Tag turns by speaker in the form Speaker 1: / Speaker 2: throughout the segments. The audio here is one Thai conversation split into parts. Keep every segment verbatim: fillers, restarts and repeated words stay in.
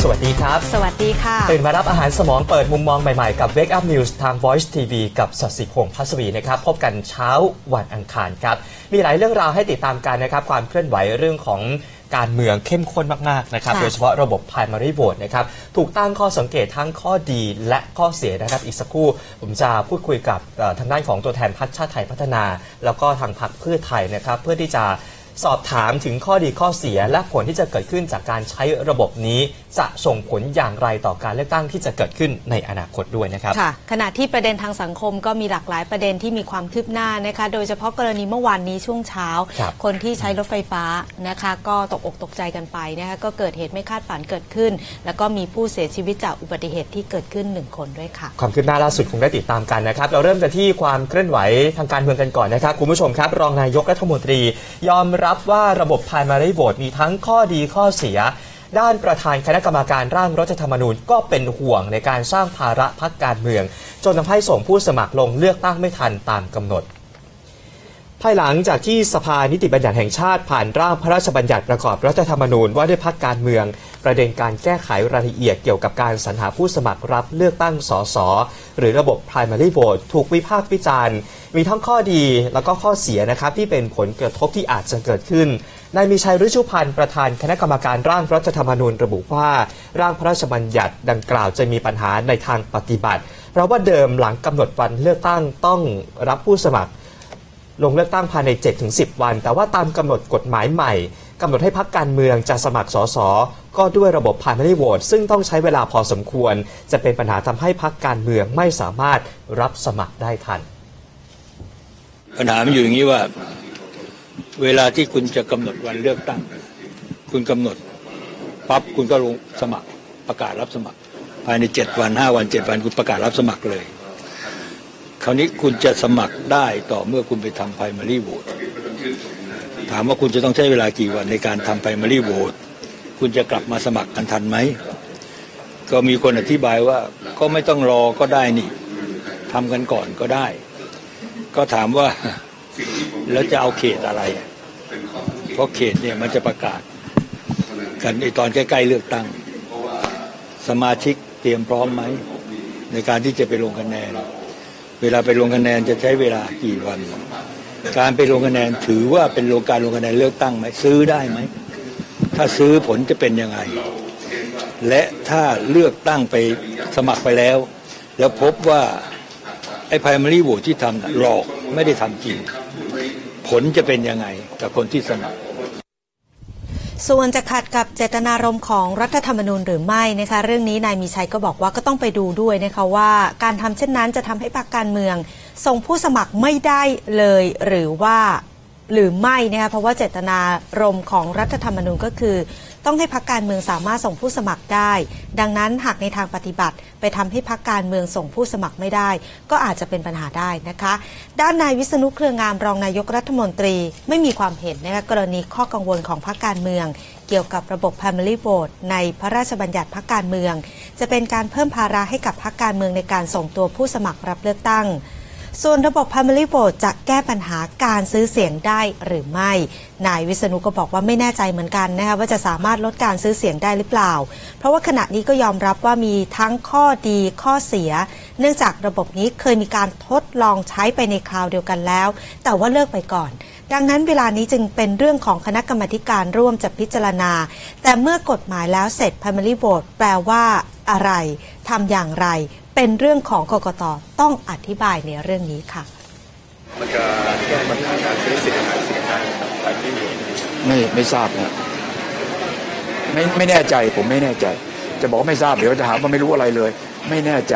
Speaker 1: สวัสดีครับ
Speaker 2: สวัสดีค่ะ
Speaker 1: ตื่นมารับอาหารสมองเปิดมุมมองใหม่ๆกับ Wake Up News ทาง Voice ที วี กับศศิพงษ์พัศวีนะครับพบกันเช้าวันอังคารครับมีหลายเรื่องราวให้ติดตามกันนะครับความเคลื่อนไหวเรื่องของการเมืองเข้มข้นมากๆนะครับโดยเฉพาะระบบ primary vote นะครับถูกตั้งข้อสังเกตทั้งข้อดีและข้อเสียนะครับอีกสักครู่ผมจะพูดคุยกับทางด้านของตัวแทนพรรคชาติไทยพัฒนาแล้วก็ทางพรรคเพื่อไทยนะครับเพื่อที่จะสอบถามถึงข้อดีข้อเสียและผลที่จะเกิดขึ้นจากการใช้ระบบนี้จะส่งผลอย่างไรต่อการเลือกตั้งที่จะเกิดขึ้นในอนาคตด้วยนะครับ
Speaker 2: ค่ะขณะที่ประเด็นทางสังคมก็มีหลากหลายประเด็นที่มีความคืบหน้านะคะโดยเฉพาะกรณีเมื่อวานนี้ช่วงเช้า ค, คนที่ใช้รถไฟฟ้านะคะก็ตกอกตกใจกันไปนะคะก็เกิดเหตุไม่คาดฝันเกิดขึ้นแล้วก็มีผู้เสียชีวิตจากอุบัติเหตุที่เกิดขึ้นหนึ่งคนด้วยค่ะ
Speaker 1: ความคืบหน้าล่าสุดคงได้ติดตามกันนะครับเราเริ่มกันที่ความเคลื่อนไหวทางการเมืองกันก่อนนะครับคุณผู้ชมครับรองนายกรัฐมนตรียอมรับว่าระบบprimary vote มีทั้งข้อดีข้อเสียด้านประธานคณะกรรมการร่างรัฐธรรมนูญก็เป็นห่วงในการสร้างภาระพรรคการเมืองจนทำให้ส่งผู้สมัครลงเลือกตั้งไม่ทันตามกำหนดภายหลังจากที่สภานิติบัญญัติแห่งชาติผ่านร่างพระราชบัญญัติประกอบรัฐธรรมนูญว่าด้วยพรรคการเมืองประเด็นการแก้ไขรายละเอียดเกี่ยวกับการสรรหาผู้สมัครรับเลือกตั้งสสหรือระบบ primary vote ถูกวิพากษ์วิจารณ์มีทั้งข้อดีแล้วก็ข้อเสียนะครับที่เป็นผลกระทบที่อาจจะเกิดขึ้นนายมีชัยฤชุพันธ์ประธานคณะกรรมการร่างรัฐธรรมนูญระบุว่าร่างพระราชบัญญัติดังกล่าวจะมีปัญหาในทางปฏิบัติเพราะว่าเดิมหลังกำหนดวันเลือกตั้งต้องรับผู้สมัครลงเลือกตั้งภายใน เจ็ดถึงสิบ วันแต่ว่าตามกำหนดกฎหมายใหม่กำหนดให้พรรคการเมืองจะสมัครสสก็ด้วยระบบ primary vote ซึ่งต้องใช้เวลาพอสมควรจะเป็นปัญหาทำให้พรรคการเมืองไม่สามารถรับสมัครได้ทัน
Speaker 3: ปัญหามันอยู่อย่างนี้ว่าเวลาที่คุณจะกำหนดวันเลือกตั้งคุณกำหนดปั๊บคุณก็ลงสมัครประกาศรับสมัครภายในเจ็ดวันห้าวันเจ็ดวันคุณประกาศรับสมัครเลยคราวนี้คุณจะสมัครได้ต่อเมื่อคุณไปทำ primary vote ถามว่าคุณจะต้องใช้เวลากี่วันในการทำ primary vote คุณจะกลับมาสมัครกันทันไหมก็มีคนอธิบายว่าก็ไม่ต้องรอก็ได้นี่ทำกันก่อนก็ได้ก็ถามว่าแล้วจะเอาเขตอะไรเพราะเขตเนี่ยมันจะประกาศกันในตอนใกล้ๆเลือกตั้งสมาชิกเตรียมพร้อมไหมในการที่จะไปลงคะแนนเวลาไปลงคะแนนจะใช้เวลากี่วันการไปลงคะแนนถือว่าเป็นโรงการลงคะแนนเลือกตั้งไหมซื้อได้ไหมถ้าซื้อผลจะเป็นยังไงและถ้าเลือกตั้งไปสมัครไปแล้วแล้วพบว่าไอ้ primary vote ที่ทำหลอกไม่ได้ทำจริงผลจะเป็นยังไงกับคนที่สมัคร
Speaker 2: ส่วนจะขัดกับเจตนารมณ์ของรัฐธรรมนูญหรือไม่นะคะเรื่องนี้นายมีชัยก็บอกว่าก็ต้องไปดูด้วยนะคะว่าการทำเช่นนั้นจะทำให้พรรคการเมืองส่งผู้สมัครไม่ได้เลยหรือว่าหรือไม่นะคะเพราะว่าเจตนารมณ์ของรัฐธรรมนูญก็คือต้องให้พรรคการเมืองสามารถส่งผู้สมัครได้ดังนั้นหากในทางปฏิบัติไปทำให้พรรคการเมืองส่งผู้สมัครไม่ได้ก็อาจจะเป็นปัญหาได้นะคะด้านนายวิษณุเครืองามรองนายกรัฐมนตรีไม่มีความเห็นนะคะกรณีข้อกังวลของพรรคการเมืองเกี่ยวกับระบบ primary vote ในพระราชบัญญัติพรรคการเมืองจะเป็นการเพิ่มภาระให้กับพรรคการเมืองในการส่งตัวผู้สมัครรับเลือกตั้งส่วนระบบ primary vote จะแก้ปัญหาการซื้อเสียงได้หรือไม่นายวิษณุก็บอกว่าไม่แน่ใจเหมือนกันนะคะว่าจะสามารถลดการซื้อเสียงได้หรือเปล่าเพราะว่าขณะนี้ก็ยอมรับว่ามีทั้งข้อดีข้อเสียเนื่องจากระบบนี้เคยมีการทดลองใช้ไปในคราวเดียวกันแล้วแต่ว่าเลิกไปก่อนดังนั้นเวลานี้จึงเป็นเรื่องของคณะกรรมาการร่วมจะพิจารณาแต่เมื่อกฎหมายแล้วเสร็จ primary vote แปลว่าอะไรทำอย่างไรเป็นเรื่องของกกต.ต้องอธิบายในเรื่องนี้ค่ะ
Speaker 4: มันจะแก้ปัญหาการซื้อเสียงหาเสียงได้
Speaker 5: ไม่ไม่ทราบนะไม่ไม่แน่ใจผมไม่แน่ใจจะบอกไม่ทราบเดี๋ยวจะหาว่าไม่รู้อะไรเลยไม่แน่ใจ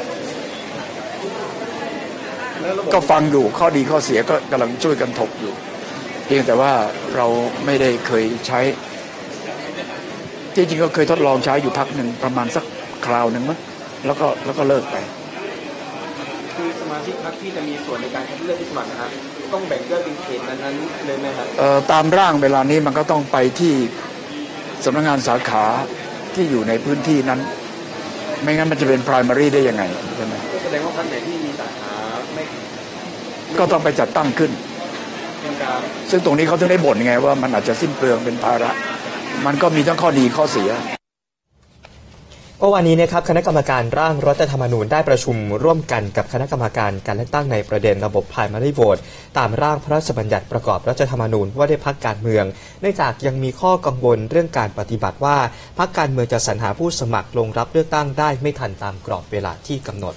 Speaker 5: ก็ฟังดูข้อดีข้อเสียก็กำลังช่วยกันถกอยู่เพียงแต่ว่าเราไม่ได้เคยใช้จริงๆก็เคยทดลองใช้อยู่พักหนึ่งประมาณสักคราวหนึ่งมั้งแล้วก็แล้วก็เลิกไป
Speaker 4: คือสมาชิกพรรคที่จะมีส่วนในการคัดเลือกผู้สมัครนะครับต้องแบ่งย่อยเป็นเขตนั้นๆเลยไหมครับ
Speaker 5: เอ่อตามร่างเวลานี้มันก็ต้องไปที่สำนักงานสาขาที่อยู่ในพื้นที่นั้นไม่งั้นมันจะเป็น primary ได้ยังไงใช่ไหม
Speaker 4: แสดงว่าพรรคไหนที่มีสาขาไม่
Speaker 5: ก็ต้องไปจัดตั้งขึ้นซึ่งตรงนี้เขาถึงได้บ่นไงว่ามันอาจจะสิ้นเปลืองเป็นภาระมันก็มีทั้งข้อดีข้อเสีย
Speaker 1: เมื่อวานนี้นะครับคณะกรรมการร่างรัฐธรรมนูญได้ประชุมร่วมกันกับคณะกรรมการการเลือกตั้งในประเด็นระบบ primary vote ตามร่างพระราชบัญญัติประกอบรัฐธรรมนูญว่าด้วยพรรคการเมืองเนื่องจากยังมีข้อกังวลเรื่องการปฏิบัติว่าพรรคการเมืองจะสรรหาผู้สมัครลงรับเลือกตั้งได้ไม่ทันตามกรอบเวลาที่กำหนด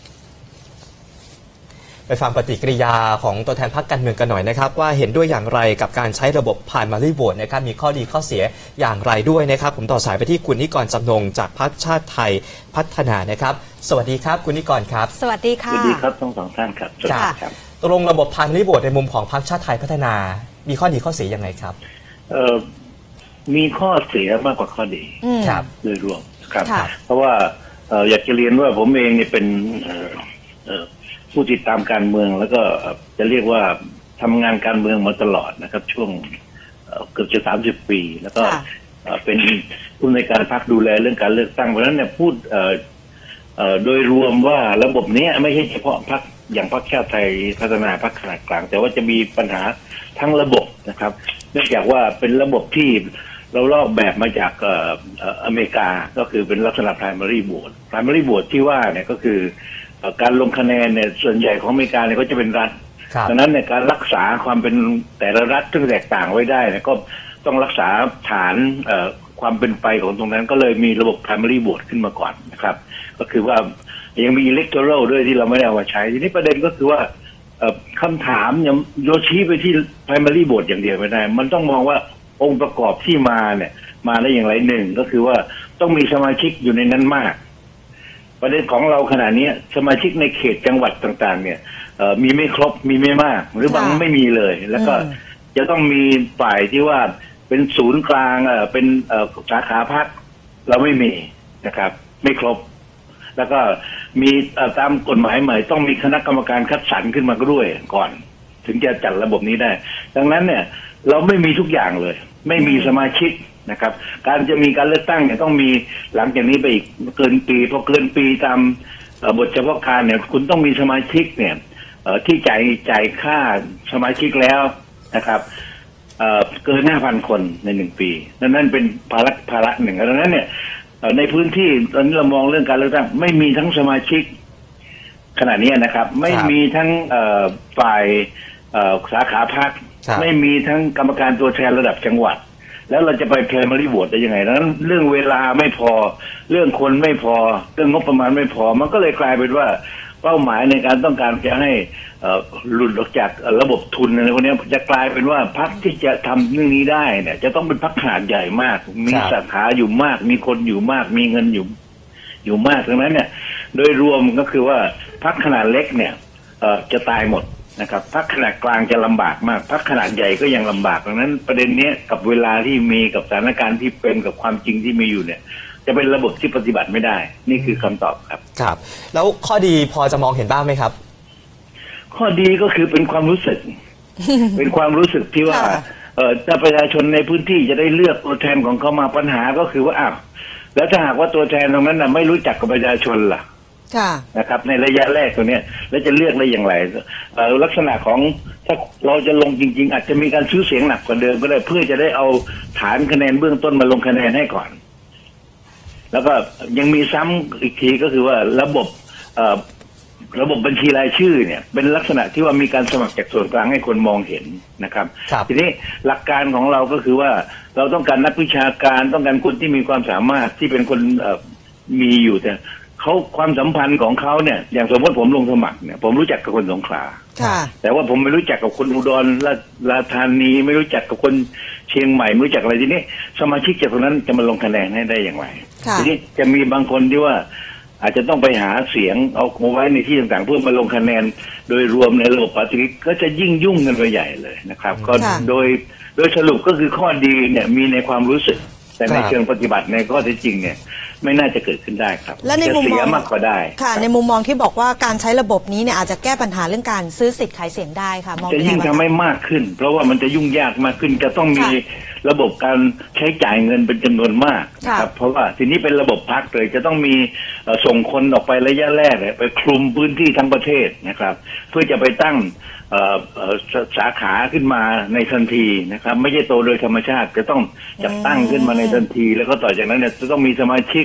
Speaker 1: ไปฟังปฏิกิริยาของตัวแทนพรรคการเมืองกันหน่อยนะครับว่าเห็นด้วยอย่างไรกับการใช้ระบบ primary vote นะครับมีข้อดีข้อเสียอย่างไรด้วยนะครับผมต่อสายไปที่คุณนิกรจำนงจากพรรคชาติไทยพัฒนานะครับสวัสดีครับคุณนิกรครับ
Speaker 2: สวัสดีค่ะ
Speaker 6: สวัสดีครับทั้งสองท่านครับสวัสดีครับ
Speaker 1: ตกลงระบบ primary vote ในมุมของพรรคชาติไทยพัฒนามีข้อดีข้อเสียยังไงครับ
Speaker 6: เอ่อมีข้อเสียมากกว่าข้อดี
Speaker 1: ครับ
Speaker 6: โดยรวมครับเพราะว่าเอ่ออยากจะเรียนว่าผมเองเนี่ยเป็นเอ่อเอ่อผู้ติดตามการเมืองแล้วก็จะเรียกว่าทำงานการเมืองมาตลอดนะครับช่วงเกือบจะสามสิบปีแล้วก็เป็นผู้ในการพรรคดูแลเรื่องการเลือกตั้งเพราะฉะนั้นเนี่ยพูดโดยรวมว่าระบบนี้ไม่ใช่เฉพาะพรรคอย่างพรรคชาติไทยพัฒนาพรรคขนาดกลางแต่ว่าจะมีปัญหาทั้งระบบนะครับเนื่องจากว่าเป็นระบบที่เราลอกแบบมาจากอเมริกาก็คือเป็นลักษณะ primary vote primary vote ที่ว่าเนี่ยก็คือการลงคะแนนเนี่ยส่วนใหญ่ของอเมริกาเนี่ยก็จะเป็นรัฐดังนั้นในการรักษาความเป็นแต่ละรัฐที่แตกต่างไว้ได้เนี่ยก็ต้องรักษาฐานความเป็นไปของตรงนั้นก็เลยมีระบบ primary vote ขึ้นมาก่อนนะครับก็คือว่ายังมี electoral ด้วยที่เราไม่ได้เอามาใช้ทีนี้ประเด็นก็คือว่าคำถามยังโยชี้ไปที่ primary vote อย่างเดียวไม่ได้มันต้องมองว่าองค์ประกอบที่มาเนี่ยมาได้อย่างไรหนึ่งก็คือว่าต้องมีสมาชิกอยู่ในนั้นมากประเด็นของเราขณะนี้สมาชิกในเขตจังหวัดต่างๆเนี่ยมีไม่ครบมีไม่มากหรือบางไม่มีเลยแล้วก็จะต้องมีฝ่ายที่ว่าเป็นศูนย์กลางเป็นสาขาพรรคเราไม่มีนะครับไม่ครบแล้วก็มีตามกฎหมายใหม่ต้องมีคณะกรรมการคัดสรรขึ้นมาด้วยก่อนถึงจะจัดระบบนี้ได้ดังนั้นเนี่ยเราไม่มีทุกอย่างเลยไม่มีสมาชิกนะครับการจะมีการเลือกตั้งเนี่ยต้องมีหลังจากนี้ไปอีกเกินปีพอเกินปีตามบทเฉพาะการเนี่ยคุณต้องมีสมาชิกเนี่ยที่จ่ายจ่ายค่าสมาชิกแล้วนะครับเกิน ห้าพัน คนในหนึ่งปีนั่นนั่นเป็นภาระภาระหนึ่งดังนั้นเนี่ยในพื้นที่ตอนนี้เรามองเรื่องการเลือกตั้งไม่มีทั้งสมาชิกขณะนี้นะครับไม่มีทั้งฝ่ายสาขาพรรคไม่มีทั้งกรรมการตัวแทนระดับจังหวัดแล้วเราจะไป primary vote ได้ยังไงนั้นเรื่องเวลาไม่พอเรื่องคนไม่พอเรื่องงบประมาณไม่พอมันก็เลยกลายเป็นว่าเป้าหมายในการต้องการจะให้หลุดออกจากระบบทุนอะไรพวกนี้จะกลายเป็นว่าพรรคที่จะทำเรื่องนี้ได้เนี่ยจะต้องเป็นพรรคขนาดใหญ่มากมีสาขาอยู่มากมีคนอยู่มากมีเงินอยู่อยู่มากดังนั้นเนี่ยโดยรวมก็คือว่าพรรคขนาดเล็กเนี่ยจะตายหมดนะครับพรรคขนาดกลางจะลำบากมากพรรคขนาดใหญ่ก็ยังลำบากดังนั้นประเด็นนี้กับเวลาที่มีกับสถานการณ์ที่เป็นกับความจริงที่มีอยู่เนี่ยจะเป็นระบบที่ปฏิบัติไม่ได้นี่คือคำตอบครับ
Speaker 1: ครับแล้วข้อดีพอจะมองเห็นบ้างไหมครับ
Speaker 6: ข้อดีก็คือเป็นความรู้สึก เป็นความรู้สึกที่ว่าเออถ้าประชาชนในพื้นที่จะได้เลือกตัวแทนของเขามาปัญหาก็คือว่าอ้าวแล้วถ้าหากว่าตัวแทนตรงนั้นน่ะไม่รู้จักกับประชาชนล่ะนะครับในระยะแรกตัวเนี้ยแล้วจะเลือกได้อย่างไรลักษณะของถ้าเราจะลงจริงๆอาจจะมีการซื้อเสียงหนักกว่าเดิมก็ได้เพื่อจะได้เอาฐานคะแนนเบื้องต้นมาลงคะแนนให้ก่อนแล้วก็ยังมีซ้ำอีกทีก็คือว่าระบบระบบบัญชีรายชื่อเนี่ยเป็นลักษณะที่ว่ามีการสมัครจากส่วนกลางให้คนมองเห็นนะครับทีนี้หลักการของเราก็คือว่าเราต้องการนักวิชาการต้องการคนที่มีความสามารถที่เป็นคนมีอยู่แต่เขาความสัมพันธ์ของเขาเนี่ยอย่างสมมติผมลงสมัครเนี่ยผมรู้จักกับคนสงขลาแต่ว่าผมไม่รู้จักกับคนอุดรราชธานีไม่รู้จักกับคนเชียงใหม่ไม่รู้จักอะไรทีนี้สมาชิกจากตรงนั้นจะมาลงคะแนนให้ได้อย่างไรทีนี้จะมีบางคนที่ว่าอาจจะต้องไปหาเสียงเอามาไว้ในที่ต่างๆเพื่อมาลงคะแนนโดยรวมในระบบปฏิริษีก็จะยิ่งยุ่งกันไปใหญ่เลยนะครับก็โดยโดยสรุปก็คือข้อดีเนี่ยมีในความรู้สึกแต่ในเชิงปฏิบัติในข้อเท็จจริงเนี่ยไม่น่าจะเกิดขึ้นได้ครับ
Speaker 2: และในมุมมอง
Speaker 6: มากกว่าได้
Speaker 2: ค่ะในมุมมองที่บอกว่าการใช้ระบบนี้เนี่ยอาจจะแก้ปัญหาเรื่องการซื้อสิทธิ์ขายเสียงได้ค่ะมอง
Speaker 6: จะยิ่งทำให้มากขึ้นเพราะว่ามันจะยุ่งยากมากขึ้นจะต้องมีระบบการใช้จ่ายเงินเป็นจำนวนมากครับเพราะว่าทีนี้เป็นระบบพรรคเลยจะต้องมีส่งคนออกไประยะแรกไปคลุมพื้นที่ทั้งประเทศนะครับเพื่อจะไปตั้งสาขาขึ้นมาในทันทีนะครับไม่ใช่โตโดยธรรมชาติจะต้องจัดตั้งขึ้นมาในทันทีแล้วก็ต่อจากนั้นเนี่ยจะต้องมีสมาชิก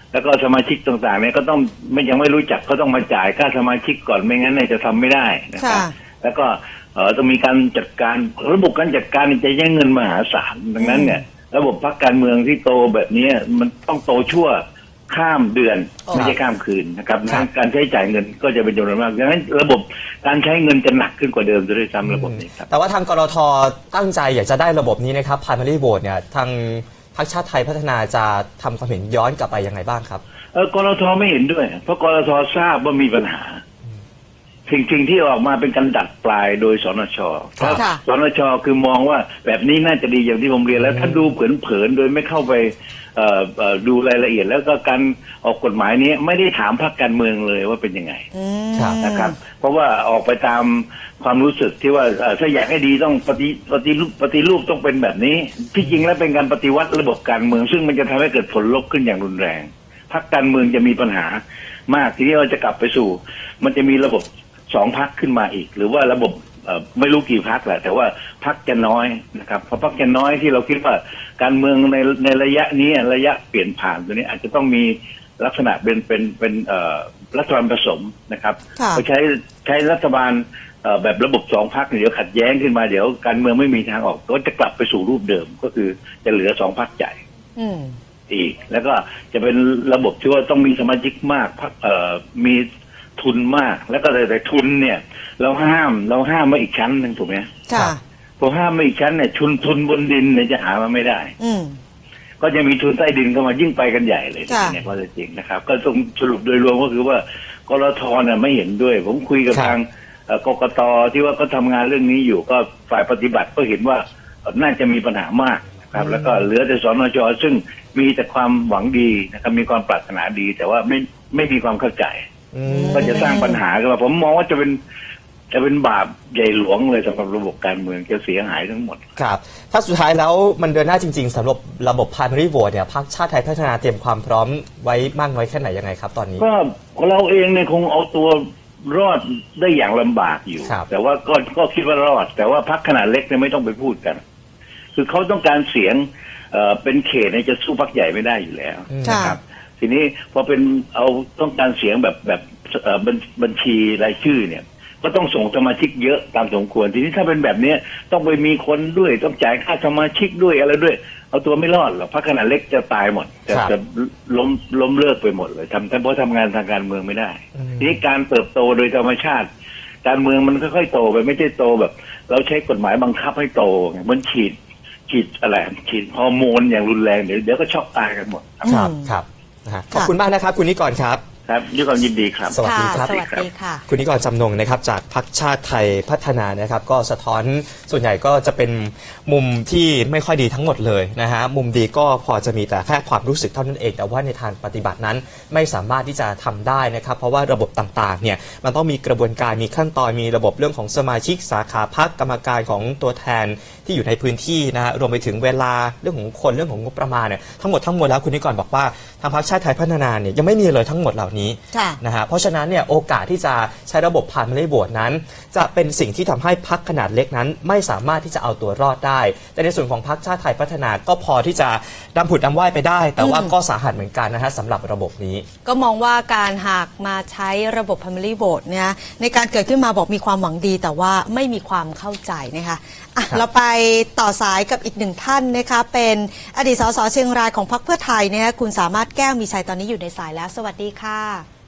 Speaker 6: แล้วก็สมาชิกต่างๆเนี่ยก็ต้องไม่ยังไม่รู้จักก็ต้องมาจ่ายค่าสมาชิกก่อนไม่งั้นเนี่ยจะทำไม่ได้นะครับแล้วก็เออต้องมีการจัดการระบบการจัดการจะใช้เงินมหาศาลดังนั้นเนี่ยระบบพรรคการเมืองที่โตแบบนี้มันต้องโตชั่วข้ามเดือนไม่ใช่ข้ามคืนนะครับการใช้จ่ายเงินก็จะเป็นจำนวนมากดังนั้นระบบการใช้เงินจะหนักขึ้นกว่าเดิมด้วยซ้ำระบบนี้ครับ
Speaker 1: แต่ว่าทางกรท.ตั้งใจอยากจะได้ระบบนี้นะครับ primary vote เนี่ยทางพรรคชาติไทยพัฒนาจะทำความเห็นย้อนกลับไปยังไงบ้างครับ
Speaker 6: เออกรท.ไม่เห็นด้วยเพราะกรท.ทราบว่ามีปัญหาสิ่งสิ่งที่ออกมาเป็นการดัดปลายโดยสนช.สนช.คือมองว่าแบบนี้น่าจะดีอย่างที่ผมเรียนแล้วถ้าดูเผินๆโดยไม่เข้าไปดูรายละเอียดแล้วก็การออกกฎหมายนี้ไม่ได้ถามพรรคการเมืองเลยว่าเป็นยังไงนะครับเพราะว่าออกไปตามความรู้สึกที่ว่าถ้าอยากให้ดีต้องปฏิปฏิรูปปฏิรูปต้องเป็นแบบนี้ที่จริงแล้วเป็นการปฏิวัติระบบการเมืองซึ่งมันจะทำให้เกิดผลลบขึ้นอย่างรุนแรงพรรคการเมืองจะมีปัญหามากทีนี้เราจะกลับไปสู่มันจะมีระบบสองพรรคขึ้นมาอีกหรือว่าระบบไม่รู้กี่พรรคแหละแต่ว่าพรรคจะน้อยนะครับเพราะพรรคจะน้อยที่เราคิดว่าการเมืองในในระยะนี้ระยะเปลี่ยนผ่านตัวนี้อาจจะต้องมีลักษณะเป็นเป็นเป็นรัฐบาลผสมนะครับเขาใช้ใช้รัฐบาลแบบระบบสองพรรคเดี๋ยวขัดแย้งขึ้นมาเดี๋ยวการเมืองไม่มีทางออกก็จะกลับไปสู่รูปเดิมก็คือจะเหลือสองพรรคใหญ่อีกแล้วก็จะเป็นระบบที่ว่าต้องมีสมาชิกมากพรรคมีทุนมากแล้วก็แต่ทุนเนี่ยเราห้ามเราห้ามมาอีกชั้นหนึ่งถูกไหมค่ะพอห้ามมาอีกชั้นเนี่ยทุนทุนบนดินเนี่ยจะหามาไม่ได้อืก็จะมีทุนใต้ดินเข้ามายิ่งไปกันใหญ่เลยเนี่ยก็จริงนะครับก็ต้องสรุปโดยรวมก็คือว่ากรท.เนี่ยไม่เห็นด้วยผมคุยกับทางกกต.ที่ว่าก็ทำงานเรื่องนี้อยู่ก็ฝ่ายปฏิบัติก็เห็นว่าน่าจะมีปัญหามากครับแล้วก็เหลือแต่สนช.ซึ่งมีแต่ความหวังดีนะครับมีความปรารถนาดีแต่ว่าไม่ไม่มีความเข้าใจก็จะสร้างปัญหาขึ้นมาผมมองว่าจะเป็นจะเป็นบาปใหญ่หลวงเลยสำหรับระบบการเมืองจะเสียหายทั้งหมด
Speaker 1: ครับถ้าสุดท้ายแล้วมันเดินหน้าจริงๆสำหรับระบบ primary vote เนี่ยพรรคชาติไทยพัฒนาเตรียมความพร้อมไว้มากน้อยแค่ไหนยังไงครับตอนนี้
Speaker 6: ก็เราเองเนี่ยคงเอาตัวรอดได้อย่างลำบากอยู่แต่ว่าก็ก็คิดว่ารอดแต่ว่าพรรคขนาดเล็กเนี่ยไม่ต้องไปพูดกันคือเขาต้องการเสียงเอ่อเป็นเขตเนี่ยจะสู้พรรคใหญ่ไม่ได้อยู่แล้วนะครับทีนี้พอเป็นเอาต้องการเสียงแบบแบบบัญชีรายชื่อเนี่ยก็ต้องส่งสมาชิกเยอะตามสมควรทีนี้ถ้าเป็นแบบนี้ต้องไปมีคนด้วยต้องจ่ายค่าสมาชิกด้วยอะไรด้วยเอาตัวไม่รอดหรอกพรรคขนาดเล็กจะตายหมดจะจะล้มล้มเลิกไปหมดเลยทำเพราะทำงานทางการเมืองไม่ได้ทีนี้การเติบโตโดยธรรมชาติการเมืองมันค่อยๆโตไปไม่ใช่โตแบบเราใช้กฎหมายบังคับให้โตมันฉีดฉีดอะไรฉีดฮอร์โมนอย่างรุนแรงเดี๋ยวเดี๋ยวก็ช็อกตายกันหมด
Speaker 1: ครับครับขอบคุณมากนะครับคุณนิกรครับ
Speaker 6: ครับด้วยความยินดีครับ
Speaker 1: สวัสดีครับ
Speaker 2: สวัสดีค่ะ
Speaker 1: คุณนิกรจำนงนะครับจากพรรคชาติไทยพัฒนานะครับก็สะท้อนส่วนใหญ่ก็จะเป็นมุมที่ไม่ค่อยดีทั้งหมดเลยนะฮะมุมดีก็พอจะมีแต่แค่ความรู้สึกเท่านั้นเองแต่ว่าในทางปฏิบัตินั้นไม่สามารถที่จะทำได้นะครับเพราะว่าระบบต่างๆเนี่ยมันต้องมีกระบวนการมีขั้นตอนมีระบบเรื่องของสมาชิกสาขาพรรคกรรมการของตัวแทนที่อยู่ในพื้นที่นะฮะรวมไปถึงเวลาเรื่องของคนเรื่องของงบประมาณเนี่ยทั้งหมดทั้งมวลแล้วคุณนิกรบอกว่าทางพรรคชาติไทยพัฒนาเนี่ยยังไม่มีเลยทั้งหมดเหล่านี้นะฮะเพราะฉะนั้นเนี่ยโอกาสที่จะใช้ระบบ primary vote นั้นจะเป็นสิ่งที่ทำให้พรรคขนาดเล็กนั้นไม่สามารถที่จะเอาตัวรอดได้แต่ในส่วนของพรรคชาติไทยพัฒนาก็พอที่จะดำผุดดำว่ายไปได้แต่ว่าก็สาหัสเหมือนกันนะฮะสำหรับระบบนี้
Speaker 2: ก็มองว่าการหากมาใช้ระบบ primary vote เนี่ยในการเกิดขึ้นมาบอกมีความหวังดีแต่ว่าไม่มีความเข้าใจนะคะอ่ะเราไปต่อสายกับอีกหนึ่งท่านนะคะเป็นอดีตสสเชียงรายของพรรคเพื่อไทยเนี่ยคุณสามารถแก้วมีชัยตอนนี้อยู่ในสายแล้วสวัสดีค่ะ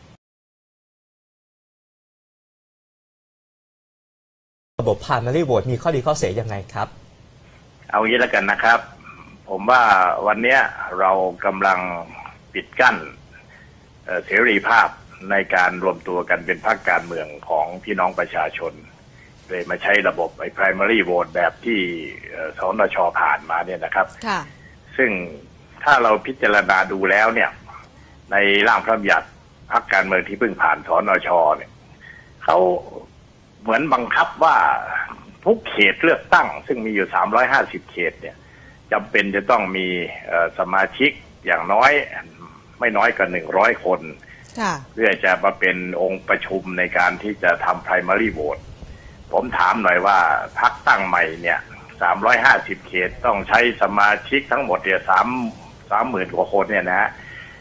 Speaker 1: ระบบ primary vote มีข้อดีข้อเสียยังไงครับ
Speaker 7: เอางี้แล้วกันนะครับผมว่าวันนี้เรากำลังปิดกั้นเสรีภาพในการรวมตัวกันเป็นพรรคการเมืองของพี่น้องประชาชนเลยมาใช้ระบบไอ้ primary vote แบบที่สนช.ผ่านมาเนี่ยนะครับซึ่งถ้าเราพิจารณาดูแล้วเนี่ยในร่างพระบัญญัติพรรคการเมืองที่เพิ่งผ่านสนช.เนี่ยเขาเหมือนบังคับว่าทุกเขตเลือกตั้งซึ่งมีอยู่สามร้อยห้าสิบเขตเนี่ยจำเป็นจะต้องมีสมาชิกอย่างน้อยไม่น้อยกว่าหนึ่งร้อยคนเพื่อจะมาเป็นองค์ประชุมในการที่จะทำ primary vote ผมถามหน่อยว่าพรรคตั้งใหม่เนี่ยสามร้อยห้าสิบเขตต้องใช้สมาชิกทั้งหมดเนี่ยสามสามหมื่นกว่าคนเนี่ยนะฮะ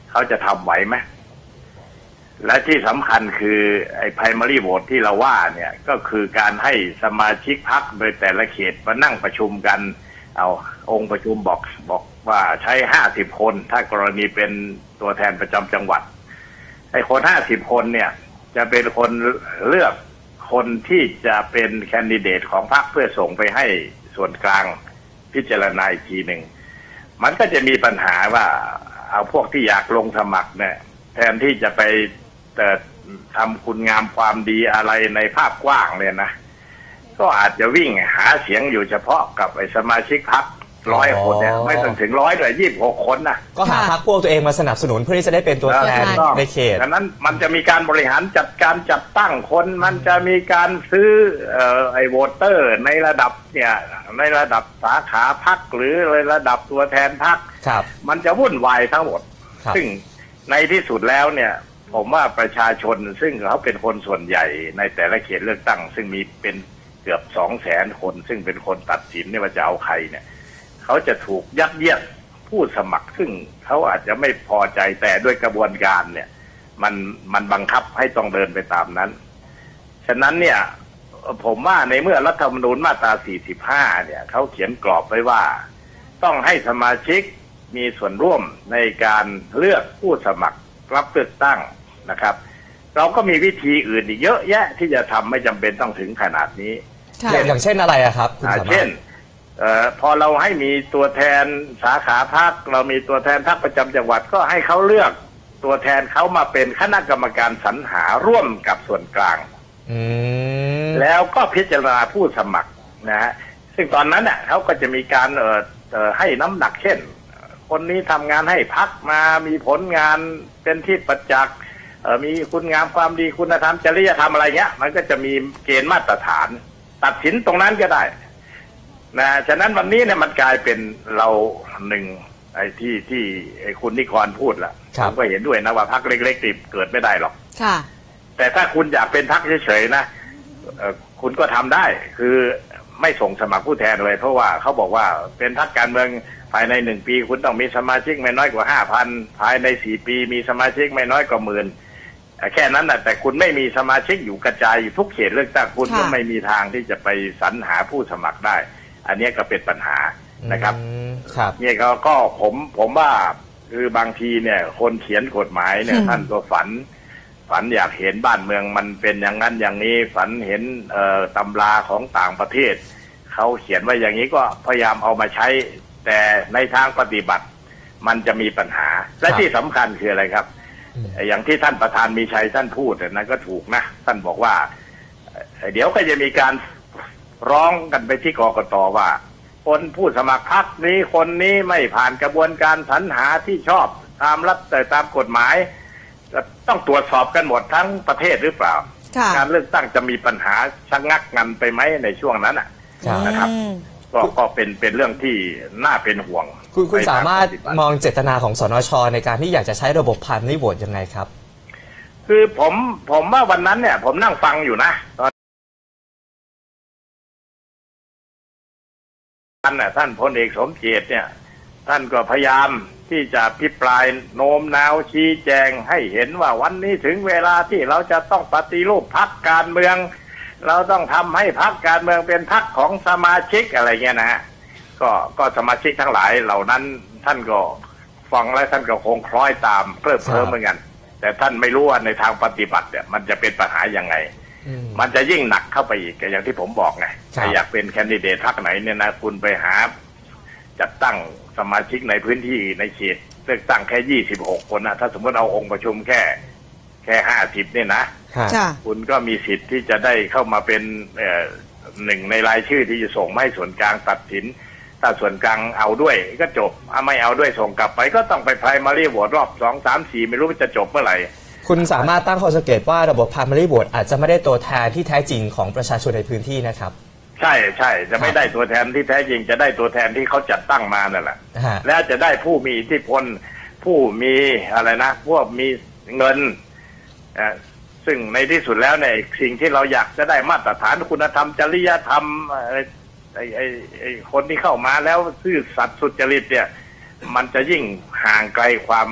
Speaker 7: เขาจะทำไหวไหมและที่สำคัญคือไอ้ primary vote ที่เราว่าเนี่ยก็คือการให้สมาชิกพรรคโดยแต่ละเขตมานั่งประชุมกันเอาองค์ประชุมบอกบอกว่าใช้ห้าสิบคนถ้ากรณีเป็นตัวแทนประจำจังหวัดไอ้คนห้าสิบคนเนี่ยจะเป็นคนเลือกคนที่จะเป็นแคนดิเดตของพรรคเพื่อส่งไปให้ส่วนกลางพิจารณาอีกทีหนึ่งมันก็จะมีปัญหาว่าเอาพวกที่อยากลงสมัครเนี่ยแทนที่จะไปทำคุณงามความดีอะไรในภาพกว้างเลยนะก็อาจจะวิ่งหาเสียงอยู่เฉพาะกับไอ้สมาชิกพรรคร้อยคนเนี่ยไม่ถึงถึงร้อยเลยยี่สิบหกคนนะ
Speaker 1: ก็หาพรรคพวกตัวเองมาสนับสนุนเพื่อที่จะได้เป็นตัวแทนในเขต
Speaker 7: ดังนั้นมันจะมีการบริหารจัดการจัดตั้งคนมันจะมีการซื้อเอ่อไอ้โหวตเตอร์ในระดับเนี่ยในระดับสาขาพรรคหรือในระดับตัวแทนพรรคมันจะวุ่นวายทั้งหมดซึ่งในที่สุดแล้วเนี่ยผมว่าประชาชนซึ่งเขาเป็นคนส่วนใหญ่ในแต่ละเขตเลือกตั้งซึ่งมีเป็นเกือบสองแสนคนซึ่งเป็นคนตัดสินเนี่ยว่าจะเอาใครเนี่ยเขาจะถูกยัดเยียดผู้สมัครซึ่งเขาอาจจะไม่พอใจแต่ด้วยกระบวนการเนี่ยมันมันบังคับให้ต้องเดินไปตามนั้นฉะนั้นเนี่ยผมว่าในเมื่อรัฐธรรมนูญมาตราสี่สิบห้าเนี่ยเขาเขียนกรอบไว้ว่าต้องให้สมาชิกมีส่วนร่วมในการเลือกผู้สมัครรับเลือกตั้งนะครับเราก็มีวิธีอื่นอีกเยอะแยะที่จะทำไม่จำเป็นต้องถึงขนาดนี้
Speaker 1: อย่างเช่นอะไรอะครับคุณสามารถ
Speaker 7: เช่นเอ่อพอเราให้มีตัวแทนสาขาพรรคเรามีตัวแทนพรรคประจำจังหวัดก็ให้เขาเลือกตัวแทนเขามาเป็นคณะกรรมการสรรหาร่วมกับส่วนกลางแล้วก็พิจารณาผู้สมัครนะฮะซึ่งตอนนั้นเนี่ยเขาก็จะมีการเอ่อเอ่อให้น้ำหนักเช่นคนนี้ทำงานให้พรรคมามีผลงานเป็นที่ประจักษ์มีคุณงามความดีคุณธรรมจริยธรรมอะไรเงี้ยมันก็จะมีเกณฑ์มาตรฐานตัดสินตรงนั้นก็ได้นะฉะนั้นวันนี้เนี่ยมันกลายเป็นเราหนึ่งไอ้ที่ที่ไอ้คุณนิกรพูดละผมก็เห็นด้วยนะว่าพรรคเล็กๆติดเกิดไม่ได้หรอกแต่ถ้าคุณอยากเป็นพรรคเฉยๆนะคุณก็ทำได้คือไม่ส่งสมัครผู้แทนเลยเพราะว่าเขาบอกว่าเป็นพรรคการเมืองภายในหนึ่งปีคุณต้องมีสมาชิกไม่น้อยกว่าห้าพันภายในสี่ปีมีสมาชิกไม่น้อยกว่าหมื่นแค่นั้นนะแต่คุณไม่มีสมาชิกอยู่กระจายอยู่ทุกเขตเลือกตั้งคุณก็ไม่มีทางที่จะไปสรรหาผู้สมัครได้อันนี้ก็เป็นปัญหานะครับเนี่ยก็ก็ผมผมว่าคือบางทีเนี่ยคนเขียนกฎหมายเนี่ยท่านก็ฝันฝันอยากเห็นบ้านเมืองมันเป็นอย่างนั้นอย่างนี้ฝันเห็นเอ่อตำราของต่างประเทศเขาเขียนไว้อย่างนี้ก็พยายามเอามาใช้แต่ในทางปฏิบัติมันจะมีปัญหาและที่สำคัญคืออะไรครับอย่างที่ท่านประธานมีชัยท่านพูดนั้นก็ถูกนะท่านบอกว่าเดี๋ยวก็จะมีการร้องกันไปที่กกต.ว่าคนผู้สมัครพรรคนี้คนนี้ไม่ผ่านกระบวนการสรรหาที่ชอบตามรัฐแต่ตามกฎหมายต้องตรวจสอบกันหมดทั้งประเทศหรือเปล่าการเลือกตั้งจะมีปัญหาชะงักงันไปไหมในช่วงนั้นนะครับก็ก็เป็นเป็นเรื่องที่น่าเป็นห่วง
Speaker 1: คุณคุณสามารถมองเจตนาของสนช.ในการที่อยากจะใช้ระบบ primary vote ยังไงครับ
Speaker 7: คือผมผมว่าวันนั้นเนี่ยผมนั่งฟังอยู่นะตอนนั้นน่ะท่านพลเอกสมเกียรติเนี่ยท่านก็พยายามที่จะพิปรายโน้มน้าวชี้แจงให้เห็นว่าวันนี้ถึงเวลาที่เราจะต้องปฏิรูปพรรคการเมืองเราต้องทำให้พรรคการเมืองเป็นพรรคของสมาชิกอะไรเงี้ยนะฮะก็ก็สมาชิกทั้งหลายเหล่านั้นท่านก็ฟังแล้วท่านก็คงคล้อยตามเพลิดเพลินเหมือนกันแต่ท่านไม่รู้ว่าในทางปฏิบัติเนี่ยมันจะเป็นปัญหายังไงมันจะยิ่งหนักเข้าไปอีกอย่างที่ผมบอกไงถ้าอยากเป็นแคนดิเดตพรรคไหนเนี่ยนะคุณไปหาจัดตั้งสมาชิกในพื้นที่ในเขตเลือกตั้งแค่ยี่สิบหกคนนะถ้าสมมติเอาองค์ประชุมแค่แค่ห้าสิบเนี่ยนะคุณก็มีสิทธิ์ที่จะได้เข้ามาเป็นหนึ่งในรายชื่อที่จะส่งให้ส่วนกลางตัดสินถ้าส่วนกลางเอาด้วยก็จบถ้าไม่เอาด้วยส่งกลับไปก็ต้องไป primary vote รอบสองสามสี่ไม่รู้จะจบเมื่อไหร่
Speaker 1: คุณสามารถตั้งข้อสังเกตว่าระบบ primary vote อาจจะไม่ได้ตัวแทนที่แท้จริงของประชาชนในพื้นที่นะครับ
Speaker 7: ใช่ใช่จะไม่ได้ตัวแทนที่แท้จริงจะได้ตัวแทนที่เขาจัดตั้งมานั่นแหละและจะได้ผู้มีอิทธิพลผู้มีอะไรนะพวกมีเงินซึ่งในที่สุดแล้วเนี่ยสิ่งที่เราอยากจะได้มาตรฐานคุณธรรมจริยธรรมไอ้ไอ้ไอ้คนที่เข้ามาแล้วซื่อสัตย์สุจริตเนี่ยมันจะยิ่งห่างไกลความ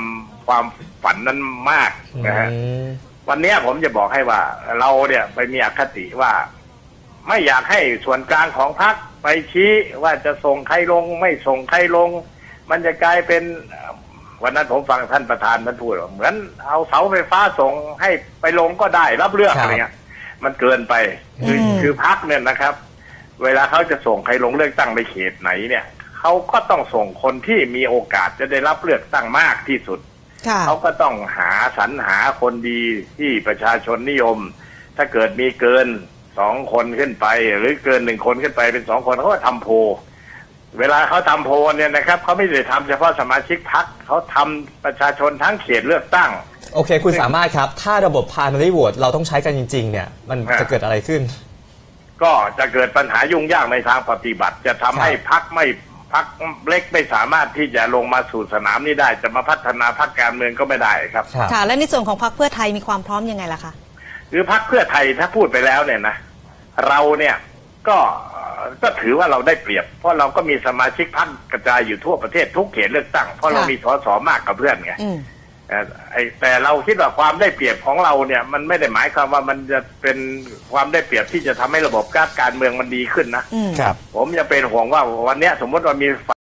Speaker 7: ความฝันนั้นมากนะฮะวันนี้ผมจะบอกให้ว่าเราเนี่ยไปมีอคติว่าไม่อยากให้ส่วนกลางของพรรคไปชี้ว่าจะส่งใครลงไม่ส่งใครลงมันจะกลายเป็นวันนั้นผมฟังท่านประธานท่านพูดเหมือนเอาเสาไฟฟ้าส่งให้ไปลงก็ได้รับเลือกอะไรเงี้ยมันเกินไปคือคือพรรคเนี่ยนะครับเวลาเขาจะส่งใครลงเลือกตั้งในเขตไหนเนี่ยเขาก็ต้องส่งคนที่มีโอกาสจะได้รับเลือกตั้งมากที่สุดเขาก็ต้องหาสรรหาคนดีที่ประชาชนนิยมถ้าเกิดมีเกินสองคนขึ้นไปหรือเกินหนึ่งคนขึ้นไปเป็นสองคนเขาก็ทำโพลเวลาเขาทำโพลเนี่ยนะครับเขาไม่ได้ทำเฉพาะสมาชิกพรรคเขาทำประชาชนทั้งเขตเลือกตั้ง
Speaker 1: โอเคคุณสามารถครับถ้าระบบ primary vote เราต้องใช้กันจริงๆเนี่ยมันจะเกิดอะไรขึ้น
Speaker 7: ก็จะเกิดปัญหายุ่งยากในทางปฏิบัติจะทำให้พรรคไม่พรรคเล็กไม่สามารถที่จะลงมาสู่สนามนี้ได้จะมาพัฒนาพรรคการเมืองก็ไม่ได้ครับ
Speaker 2: ค่ะและในส่วนของพรรคเพื่อไทยมีความพร้อมยังไงล่ะคะ
Speaker 7: คือพรรคเพื่อไทยถ้าพูดไปแล้วเนี่ยนะเราเนี่ยก็ก็ถือว่าเราได้เปรียบเพราะเราก็มีสมาชิกพรรคกระจายอยู่ทั่วประเทศทุกเขตเลือกตั้งเพราะเรามีสสมากกว่าเพื่อนไงแต่เราคิดว่าความได้เปรียบของเราเนี่ยมันไม่ได้หมายความว่ามันจะเป็นความได้เปรียบที่จะทำให้ระบบการการเมืองมันดีขึ้นนะครับผมจะเป็นห่วงว่าวันนี้สมมติว่ามี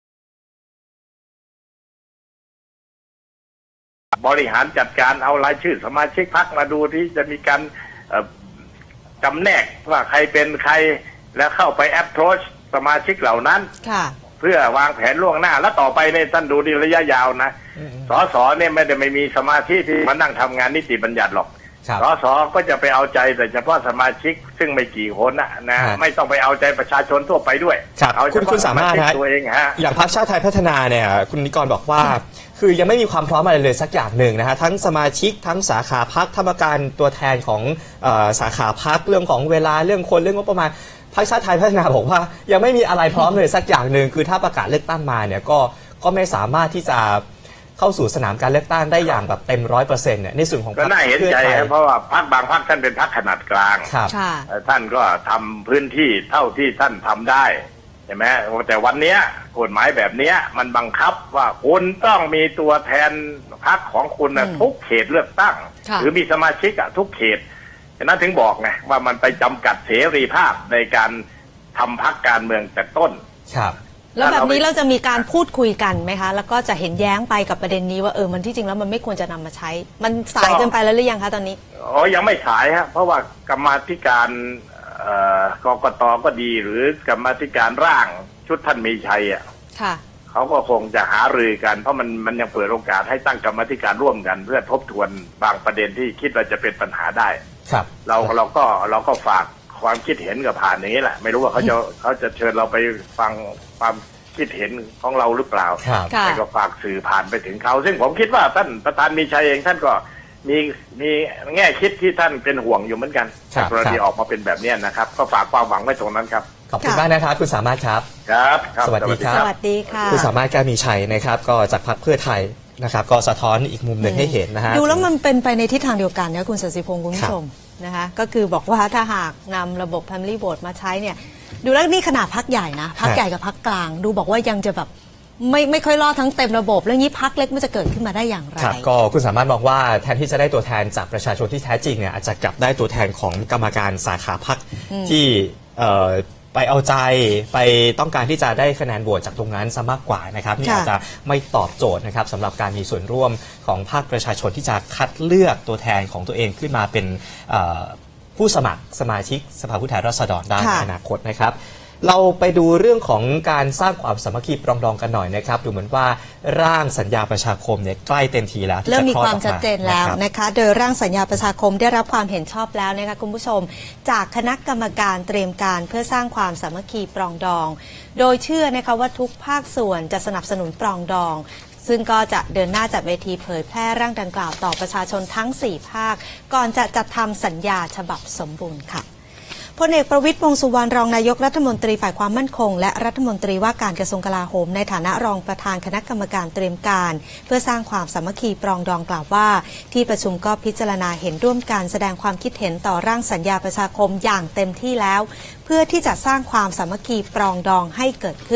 Speaker 7: บริหารจัดการเอารายชื่อสมาชิกพรรคมาดูที่จะมีการจำแนกว่าใครเป็นใครแล้วเข้าไป approach สมาชิกเหล่านั้นเพื่อวางแผนล่วงหน้าแล้วต่อไปในท่านดูดีระยะยาวนะสสเนี่ยไม่ได้ไม่มีสมาธิที่มานั่งทำงานนิติบัญญัติหรอกสสก็จะไปเอาใจแต่เฉพาะสมาชิกซึ่งไม่กี่คนนะนะไม่ต้องไปเอาใจประชาชนทั่วไปด้วย
Speaker 1: เอาคุณคุณสามารถ
Speaker 7: ตัวเองฮะ
Speaker 1: อย่างพรรคชาติไทยพัฒนาเนี่ยคุณนิกรบอกว่าคือยังไม่มีความพร้อมอะไรเลยสักอย่างหนึ่งนะฮะทั้งสมาชิกทั้งสาขาพรรคธรรมการตัวแทนของสาขาพรรคเรื่องของเวลาเรื่องคนเรื่องงบประมาณพรรคชาติไทยพัฒนาบอกว่ายังไม่มีอะไรพร้อมเลยสักอย่างหนึ่งคือถ้าประกาศเลือกตั้งมาเนี่ยก็ก็ไม่สามารถที่จะเข้าสู่สนามการเลือกตั้งได้อย่างแบบเต็มร้อยเปอร์เซ็นต์เนี่ยในส่วนของ
Speaker 7: ก็น่าเห็นใจเพราะว่าพรรคบางพรรคท่านเป็นพรรคขนาดกลางท่านก็ทำพื้นที่เท่าที่ท่านทำได้ใช่ไหมแต่วันนี้กฎหมายแบบนี้มันบังคับว่าคุณต้องมีตัวแทนพรรคของคุณนะทุกเขตเลือกตั้งหรือมีสมาชิกอะทุกเขตฉะนั้นถึงบอกไงว่ามันไปจำกัดเสรีภาพในการทำพรรคการเมืองแต่ต้น
Speaker 1: ครับ
Speaker 2: แล้วแบบนี้เราจะมีการพูดคุยกันไหมคะแล้วก็จะเห็นแย้งไปกับประเด็นนี้ว่าเออมันที่จริงแล้วมันไม่ควรจะนำมาใช้มันสายเกินไปแล้วหรือยังคะตอนนี้
Speaker 7: อ๋อยังไม่สายฮะเพราะว่ากรรมาธิการกกต.ก็ดีหรือกรรมาธิการร่างชุดท่านมีชัยอ่ะเขาก็คงจะหารือกันเพราะมันมันยังเปิดโอกาสให้ตั้งกรรมาธิการร่วมกันเพื่อทบทวนบางประเด็นที่คิดว่าจะเป็นปัญหาได้
Speaker 1: ครับ
Speaker 7: เราเราก็เราก็ฝากความคิดเห็นกับผ่านอย่างนี้แหละไม่รู้ว่าเขาจะเขาจะเชิญเราไปฟังความคิดเห็นของเราหรือเปล่าแต่ก็ฝากสื่อผ่านไปถึงเขาซึ่งผมคิดว่าท่านประธานมีชัยเองท่านก็มีมีแง่คิดที่ท่านเป็นห่วงอยู่เหมือนกันกรณีออกมาเป็นแบบนี้นะครับก็ฝากความหวังไว้ตรงนั้นครับ
Speaker 1: ขอบคุณมากนะครับคุณสามารถครับ
Speaker 7: ครับ
Speaker 1: สวัสดีครับ
Speaker 2: สวัสดีค่ะ
Speaker 1: คุณสามารถแก้วมีชัยนะครับก็จากพรรคเพื่อไทยนะครับก็สะท้อนอีกมุมหนึ่งให้เห็นนะฮะ
Speaker 2: ดูแล้วมันเป็นไปในทิศทางเดียวกันนะคุณศศิพงศ์คุณผู้ชมนะคะก็คือบอกว่าถ้าหากนำระบบ Primary Vote มาใช้เนี่ยดูแล้วนี่ขนาดพรรคใหญ่นะพรรคใหญ่กับพรรคกลางดูบอกว่ายังจะแบบไม่ไม่ค่อยรอดทั้งเต็มระบบแล้วนี้พรรคเล็กมันจะเกิดขึ้นมาได้อย่างไร
Speaker 1: ครับก็คุณสามารถมองว่าแทนที่จะได้ตัวแทนจากประชาชนที่แท้จริงเนี่ยอาจจะกลับได้ตัวแทนของกรรมการสาขาพรรคที่ไปเอาใจไปต้องการที่จะได้คะแนนโหวตจากตรงนั้นซะมากกว่านะครับนี่อาจจะไม่ตอบโจทย์นะครับสำหรับการมีส่วนร่วมของภาคประชาชนที่จะคัดเลือกตัวแทนของตัวเองขึ้นมาเป็นผู้สมัครสมาชิกสภาผู้แทนราษฎรได้ในอนาคตนะครับเราไปดูเรื่องของการสร้างความสามัคคีปรองดองกันหน่อยนะครับดูเหมือนว่าร่างสัญญาประชาคมเนี่ยใกล้เต็มทีแล้ว
Speaker 2: เริ่มมีความชัดเจนแล้วนะคะโดยร่างสัญญาประชาคมได้รับความเห็นชอบแล้วนะคะคุณผู้ชมจากคณะกรรมการเตรียมการเพื่อสร้างความสามัคคีปรองดองโดยเชื่อนะคะว่าทุกภาคส่วนจะสนับสนุนปรองดองซึ่งก็จะเดินหน้าจัดเวทีเผยแพร่ร่างดังกล่าวต่อประชาชนทั้งสี่ภาคก่อนจะจัดทำสัญญาฉบับสมบูรณ์ค่ะพลเอกประวิตร วงษ์สุวรรณรองนายกรัฐมนตรีฝ่ายความมั่นคงและรัฐมนตรีว่าการกระทรวงกลาโหมในฐานะรองประธานคณะกรรมการเตรียมการเพื่อสร้างความสามัคคีปรองดองกล่าวว่าที่ประชุมก็พิจารณาเห็นร่วมกันแสดงความคิดเห็นต่อร่างสัญญาประชาคมอย่างเต็มที่แล้วเพื่อที่จะสร้างความสามัคคีปรองดองให้เกิดขึ้น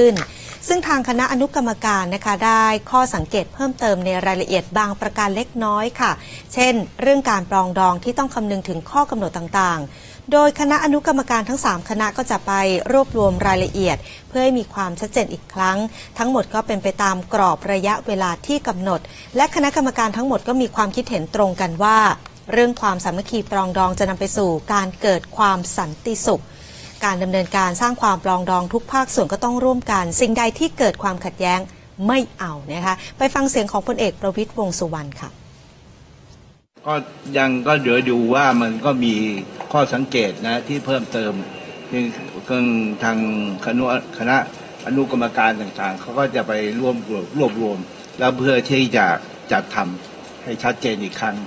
Speaker 2: ซึ่งทางคณะอนุกรรมการนะคะได้ข้อสังเกตเพิ่มเติมในรายละเอียดบางประการเล็กน้อยค่ะเช่นเรื่องการปรองดองที่ต้องคำนึงถึงข้อกำหนดต่างๆโดยคณะอนุกรรมการทั้งสามคณะก็จะไปรวบรวมรายละเอียดเพื่อให้มีความชัดเจนอีกครั้งทั้งหมดก็เป็นไปตามกรอบระยะเวลาที่กำหนดและคณะกรรมการทั้งหมดก็มีความคิดเห็นตรงกันว่าเรื่องความสามัคคีปรองดองจะนำไปสู่การเกิดความสันติสุขการดำเนินการสร้างความปรองดองทุกภาคส่วนก็ต้องร่วมกันสิ่งใดที่เกิดความขัดแย้งไม่เอานะคะไปฟังเสียงของพลเอกประวิตรวงษ์สุวรรณค่ะ
Speaker 8: ก็ยังก็เดี๋ยวดูว่ามันก็มีข้อสังเกตนะที่เพิ่มเติมที่เครื่องทางคณะคณะอนุกรรมการต่างๆเขาก็จะไปร่วมรวบรวมแล้วเพื่อที่จะจัดทำให้ชัดเจนอีกครั้ง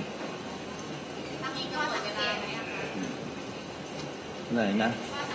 Speaker 8: ไหนนะ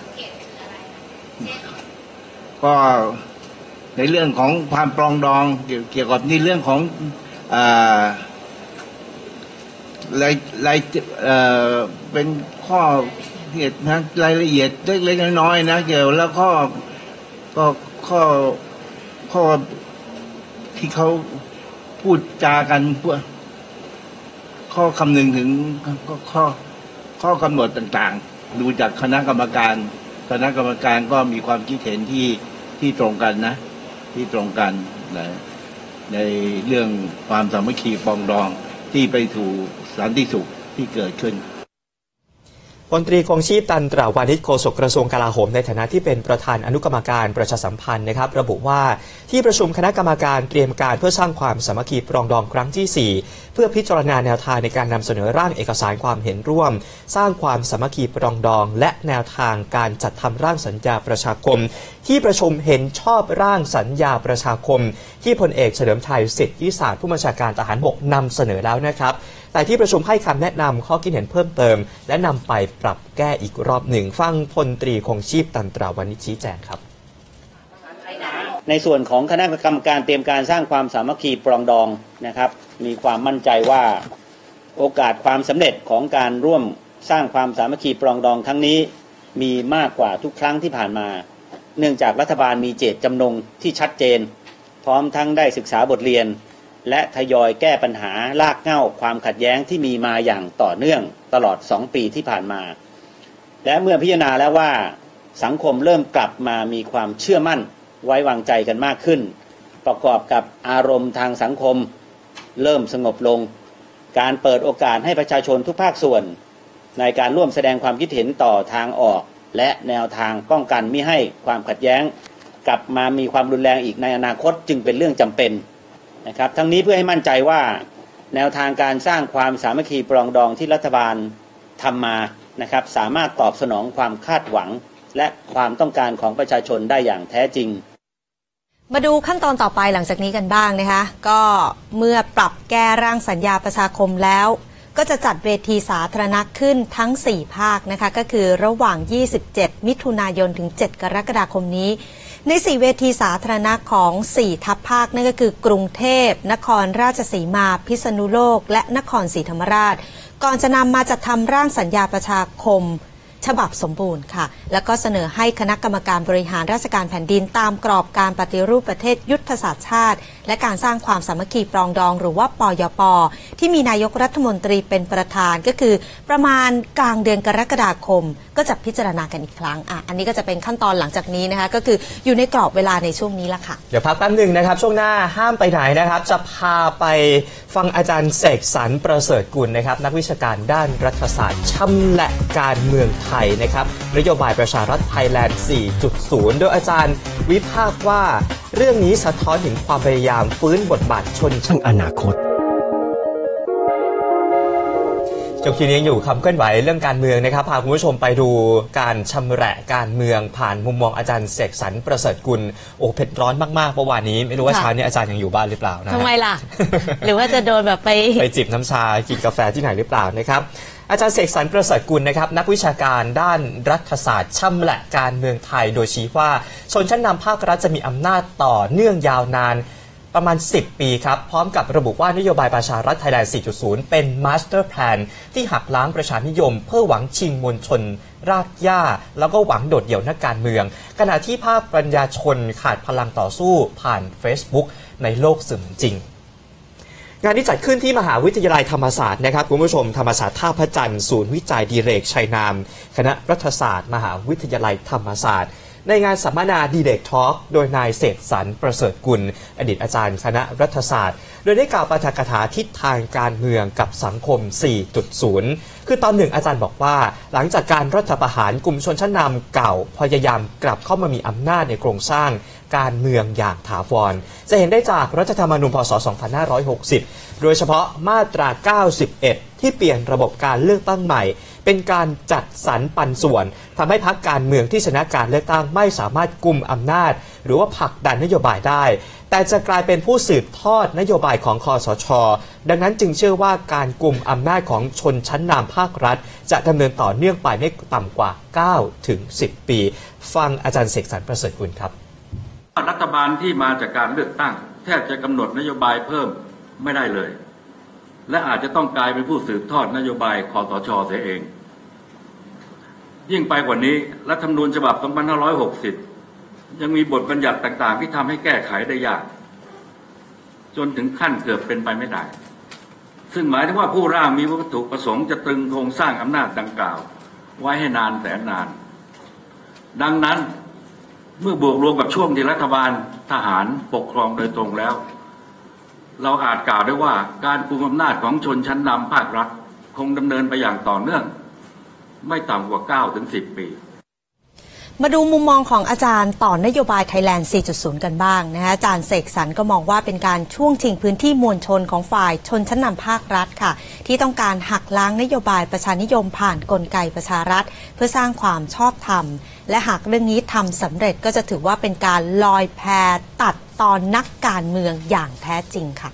Speaker 8: ก็ในเรื่องของความปรองดองเกี่ยวกับในเรื่องของอ่ารายรายเอ่อเป็นข้อเหตุนะรายละเอียดเล็กๆน้อยๆนะเกี่ยวแล้วข้อก็ข้อข้อที่เขาพูดจากันพวกข้อคำนึงถึงข้อข้อกำหนดต่างๆดูจากคณะกรรมการคณะกรรมการก็มีความคิดเห็นที่ที่ตรงกันนะที่ตรงกันนะในเรื่องความสามัคคีปรองดองที่ไปสู่สันติสุขที่เกิดขึ้น
Speaker 1: พลตรีคงชีพตันตราวานิชโฆษกกระทรวงกลาโหมในฐานะที่เป็นประธานอนุกรรมการประชาสัมพันธ์นะครับระบุว่าที่ประชุมคณะกรรมการเตรียมการเพื่อสร้างความสามัคคีปรองดองครั้งที่สี่เพื่อพิจารณาแนวทางในการนำเสนอร่างเอกสารความเห็นร่วมสร้างความสามัคคีปรองดองและแนวทางการจัดทำร่างสัญญาประชาคมที่ประชุมเห็นชอบร่างสัญญาประชาคมที่พลเอกเฉลิมชัยสิทธิศาสตร์ผู้บัญชาการทหารบกนำเสนอแล้วนะครับแต่ที่ประชุมให้คำแนะนำข้อคิดเห็นเพิ่มเติมและนำไปปรับแก้อีกรอบหนึ่งฟังพลตรีคงชีพตันตราวานิชชี้แจงครับ
Speaker 9: ในส่วนของคณะกรรมการเตรียมการสร้างความสามัคคีปรองดองนะครับมีความมั่นใจว่าโอกาสความสำเร็จของการร่วมสร้างความสามัคคีปรองดองครั้งนี้มีมากกว่าทุกครั้งที่ผ่านมาเนื่องจากรัฐบาลมีเจตจำนงที่ชัดเจนพร้อมทั้งได้ศึกษาบทเรียนและทยอยแก้ปัญหารากเหง้าความขัดแย้งที่มีมาอย่างต่อเนื่องตลอดสองปีที่ผ่านมาและเมื่อพิจารณาแล้วว่าสังคมเริ่มกลับมามีความเชื่อมั่นไว้วางใจกันมากขึ้นประกอบกับอารมณ์ทางสังคมเริ่มสงบลงการเปิดโอกาสให้ประชาชนทุกภาคส่วนในการร่วมแสดงความคิดเห็นต่อทางออกและแนวทางป้องกันมิให้ความขัดแย้งกลับมามีความรุนแรงอีกในอนาคตจึงเป็นเรื่องจำเป็นนะครับทั้งนี้เพื่อให้มั่นใจว่าแนวทางการสร้างความสามัคคีปรองดองที่รัฐบาลทำมานะครับสามารถตอบสนองความคาดหวังและความต้องการของประชาชนได้อย่างแท้จริง
Speaker 2: มาดูขั้นตอนต่อไปหลังจากนี้กันบ้างนะคะก็เมื่อปรับแก้ร่างสัญญาประชาคมแล้วก็จะจัดเวทีสาธารณะขึ้นทั้งสี่ภาคนะคะก็คือระหว่างยี่สิบเจ็ดมิถุนายนถึงเจ็ดกรกฎาคมนี้ในสี่เวทีสาธารณะของสี่ทัพภาคนั่นก็คือกรุงเทพนครราชสีมาพิษณุโลกและนครศรีธรรมราชก่อนจะนำมาจัดทำร่างสัญญาประชาคมฉบับสมบูรณ์ค่ะแล้วก็เสนอให้คณะกรรมการบริหารราชการแผ่นดินตามกรอบการปฏิรูปประเทศยุทธศาสตร์ชาติและการสร้างความสามัคคีปรองดองหรือว่าปยป.ที่มีนายกรัฐมนตรีเป็นประธานก็คือประมาณกลางเดือนกรกฎาคมก็จะพิจารณากันอีกครั้งอ่ะอันนี้ก็จะเป็นขั้นตอนหลังจากนี้นะคะก็คืออยู่ในกรอบเวลาในช่วงนี้ละค่ะ
Speaker 1: เดี๋ยวพักแป๊บหนึ่งนะครับช่วงหน้าห้ามไปไหนนะครับจะพาไปฟังอาจารย์เสกสรรประเสริฐกุลนะครับนักวิชาการด้านรัฐศาสตร์ชำแหละการเมืองไทยนะครับนโยบายประชารัฐไทยแลนด์ สี่จุดศูนย์ โดยอาจารย์วิพากษ์ว่าเรื่องนี้สะท้อนถึงความพยายามฟื้นบทบาทชนชั้นอนาคตจบทีนี้อยู่คำเคลื่อนไหวเรื่องการเมืองนะครับพาคุณผู้ชมไปดูการชำแหละการเมืองผ่านมุมมองอาจารย์เสกสรรประเสริฐกุลโอ้เผ็ดร้อนมากๆเมื่อวานนี้ไม่รู้ว่าเช้านี้อาจารย์ยังอยู่บ้านหรือเปล่านะ
Speaker 2: ทำไมล่ะ หรือว่าจะโดนแบบไป
Speaker 1: ไปจิบน้ำชากินกาแฟที่ไหนหรือเปล่านะครับอาจารย์เสกสรรประเสริฐกุลนะครับนักวิชาการด้านรัฐศาสตร์ชำแหละการเมืองไทยโดยชี้ว่าชนชั้นนำภาครัฐจะมีอำนาจต่อเนื่องยาวนานไปประมาณสิบปีครับพร้อมกับระบุว่านโยบายประชารัฐไทยแลนด์ สี่จุดศูนย์ เป็นมาสเตอร์แพลนที่หักล้างประชานิยมเพื่อหวังชิงมวลชนรากหญ้าแล้วก็หวังโดดเดี่ยวนักการเมืองขณะที่ภาคปัญญาชนขาดพลังต่อสู้ผ่าน Facebook ในโลกเสมือนจริงงานนี้จัดขึ้นที่มหาวิทยาลัยธรรมศาสตร์นะครับคุณผู้ชมธรรมศาสตร์ท่าพระจันทร์ศูนย์วิจัยดิเรกชัยนามคณะรัฐศาสตร์มหาวิทยาลัยธรรมศาสตร์ในงานสัมมนาดีเรกทอล์กโดยนายเสกสรรประเสริฐกุลอดีตอาจารย์คณะรัฐศาสตร์โดยได้กล่าวปาฐกถาทิศทางการเมืองกับสังคม สี่จุดศูนย์ คือตอนหนึ่งอาจารย์บอกว่าหลังจากการรัฐประหารกลุ่มชนชั้นนำเก่าพยายามกลับเข้ามามีอำนาจในโครงสร้างการเมืองอย่างถาวรจะเห็นได้จากรัฐธรรมนูญพ.ศ. สองพันห้าร้อยหกสิบโดยเฉพาะมาตรา เก้าสิบเอ็ด ที่เปลี่ยนระบบการเลือกตั้งใหม่เป็นการจัดสรรปันส่วนทำให้พรรคการเมืองที่ชนะการเลือกตั้งไม่สามารถกุมอำนาจหรือว่าผลักดันนโยบายได้แต่จะกลายเป็นผู้สืบทอดนโยบายของคสช.ดังนั้นจึงเชื่อว่าการกุมอำนาจของชนชั้นนำภาครัฐจะดำเนินต่อเนื่องไปไม่ต่ำกว่า เก้าถึงสิบ ปีฟังอาจารย์เสกสรรประเสริฐกุลครับ
Speaker 10: รัฐบาลที่มาจากการเลือกตั้งแทบจะกำหนดนโยบายเพิ่มไม่ได้เลยและอาจจะต้องกลายเป็นผู้สืบทอดนโยบายคสช.เสียเองยิ่งไปกว่านี้รัฐธรรมนูญฉบับ สองพันห้าร้อยหกสิบ ยังมีบทบัญญัติต่างๆที่ทำให้แก้ไขได้ยากจนถึงขั้นเกือบเป็นไปไม่ได้ซึ่งหมายถึงว่าผู้ร่างมีวัตถุประสงค์จะตรึงโครงสร้างอำนาจดังกล่าวไว้ให้นานแสนนานดังนั้นเมื่อบวกรวมกับช่วงที่รัฐบาลทหารปกครองโดยตรงแล้วเราอาจกล่าวได้ว่าการกุมอำนาจของชนชั้นนำภาครัฐคงดำเนินไปอย่างต่อเนื่องไม่ต่ำกว่า เก้าถึงสิบ ปี
Speaker 2: มาดูมุมมองของอาจารย์ต่อนโยบายไทยแลนด์ สี่จุดศูนย์ กันบ้างนะคะอาจารย์เสกสรรก็มองว่าเป็นการช่วงชิงพื้นที่มวลชนของฝ่ายชนชั้นนำภาครัฐค่ะที่ต้องการหักล้างนโยบายประชานิยมผ่านกลไกประชารัฐเพื่อสร้างความชอบธรรมและหากเรื่องนี้ทำสำเร็จก็จะถือว่าเป็นการลอยแพตัดตอนนักการเมืองอย่างแท้จริงค่ะ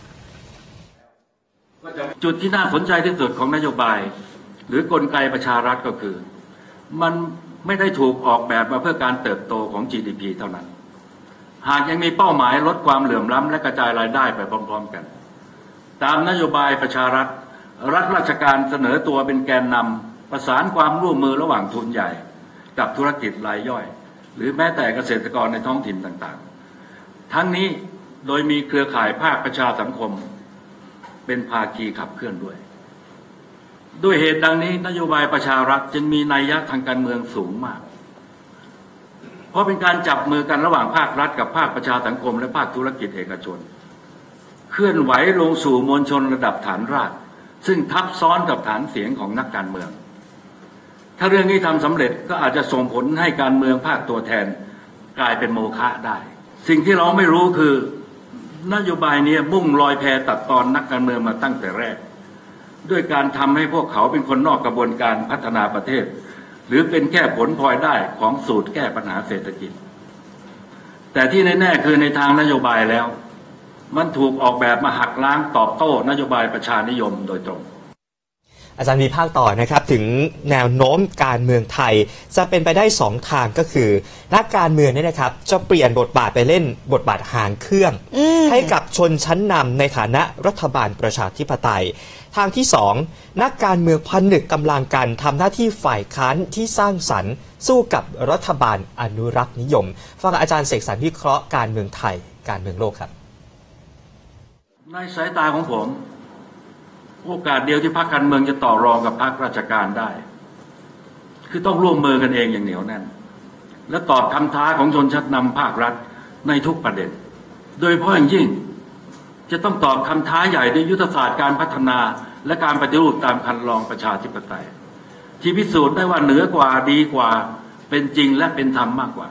Speaker 10: จุดที่น่าสนใจที่สุดของนโยบายหรือกลไกประชารัฐก็คือมันไม่ได้ถูกออกแบบมาเพื่อการเติบโตของ จี ดี พี เท่านั้นหากยังมีเป้าหมายลดความเหลื่อมล้ำและกระจายรายได้ไปพร้อมๆกันตามนโยบายประชารัฐรัฐราชการเสนอตัวเป็นแกนนำประสานความร่วมมือระหว่างทุนใหญ่กับธุรกิจรายย่อยหรือแม้แต่เกษตรกรในท้องถิ่นต่างๆทั้งนี้โดยมีเครือข่ายภาคประชาสังคมเป็นภาคีขับเคลื่อนด้วยด้วยเหตุดังนี้นโยบายประชารัฐจึงมีนัยยะทางการเมืองสูงมากเพราะเป็นการจับมือกันระหว่างภาครัฐกับภาคประชาสังคมและภาคธุรกิจเอกชนเคลื่อนไหวลงสู่มวลชนระดับฐานรากซึ่งทับซ้อนกับฐานเสียงของนักการเมืองถ้าเรื่องนี้ทำสำเร็จก็อาจจะส่งผลให้การเมืองภาคตัวแทนกลายเป็นโมฆะได้สิ่งที่เราไม่รู้คือนโยบายนี้มุ่งลอยแพตัดตอนนักการเมืองมาตั้งแต่แรกด้วยการทำให้พวกเขาเป็นคนนอกกระบวนการพัฒนาประเทศหรือเป็นแค่ผลพลอยได้ของสูตรแก้ปัญหาเศรษฐกิจแต่ที่แน่ๆคือในทางนโยบายแล้วมันถูกออกแบบมาหักล้างตอบโต้นโยบายประชานิยมโดยตรง
Speaker 1: อาจารย์มีภาคต่อนะครับถึงแนวโน้มการเมืองไทยจะเป็นไปได้สองทางก็คือนักการเมืองเนี่ยนะครับจะเปลี่ยนบทบาทไปเล่นบทบาทหางเครื่องให้กับชนชั้นนำในฐานะรัฐบาลประชาธิปไตยทางที่สองนักการเมืองผนึกกำลังกันทำหน้าที่ฝ่ายค้านที่สร้างสรรค์สู้กับรัฐบาลอนุรักษ์นิยมฟังอาจารย์เสกสรรวิเคราะห์การเมืองไทยการเมืองโลกครับ
Speaker 10: ในสายตาของผมโอกาสเดียวที่พรรคการเมืองจะต่อรองกับพรรคราชการได้คือต้องร่วมมือกันเองอย่างเหนียวแน่นและตอบคำท้าของชนชั้นนำภาครัฐในทุกประเด็นโดยเฉพาะอย่างยิ่งจะต้องตอบคำท้าใหญ่ด้วยยุทธศาสตร์การพัฒนาและการปฏิรูปตามคันลองประชาธิปไตยที่พิสูจน์ได้ว่าเหนือกว่าดีกว่าเป็นจริงและเป็นธรรมมากกว่า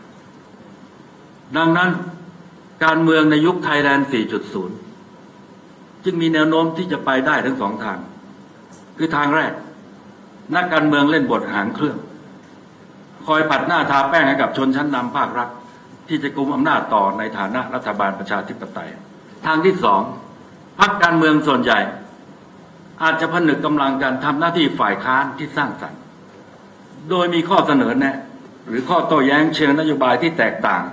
Speaker 10: ดังนั้นการเมืองในยุคไทยแลนด์ สี่จุดศูนย์ จึงมีแนวโน้มที่จะไปได้ทั้งสองทางคือทางแรกนักการเมืองเล่นบทหางเครื่องคอยปัดหน้าทาแป้งให้กับชนชั้นนำภาครัฐที่จะกุมอำนาจต่อในฐานะรัฐบาลประชาธิปไตยทางที่สองพรรคการเมืองส่วนใหญ่อาจจะผนึกกำลังกันทำหน้าที่ฝ่ายค้านที่สร้างสรรค์โดยมีข้อเสนอแนะหรือข้อโต้แย้งเชิงนโยบายที่แตกต่าง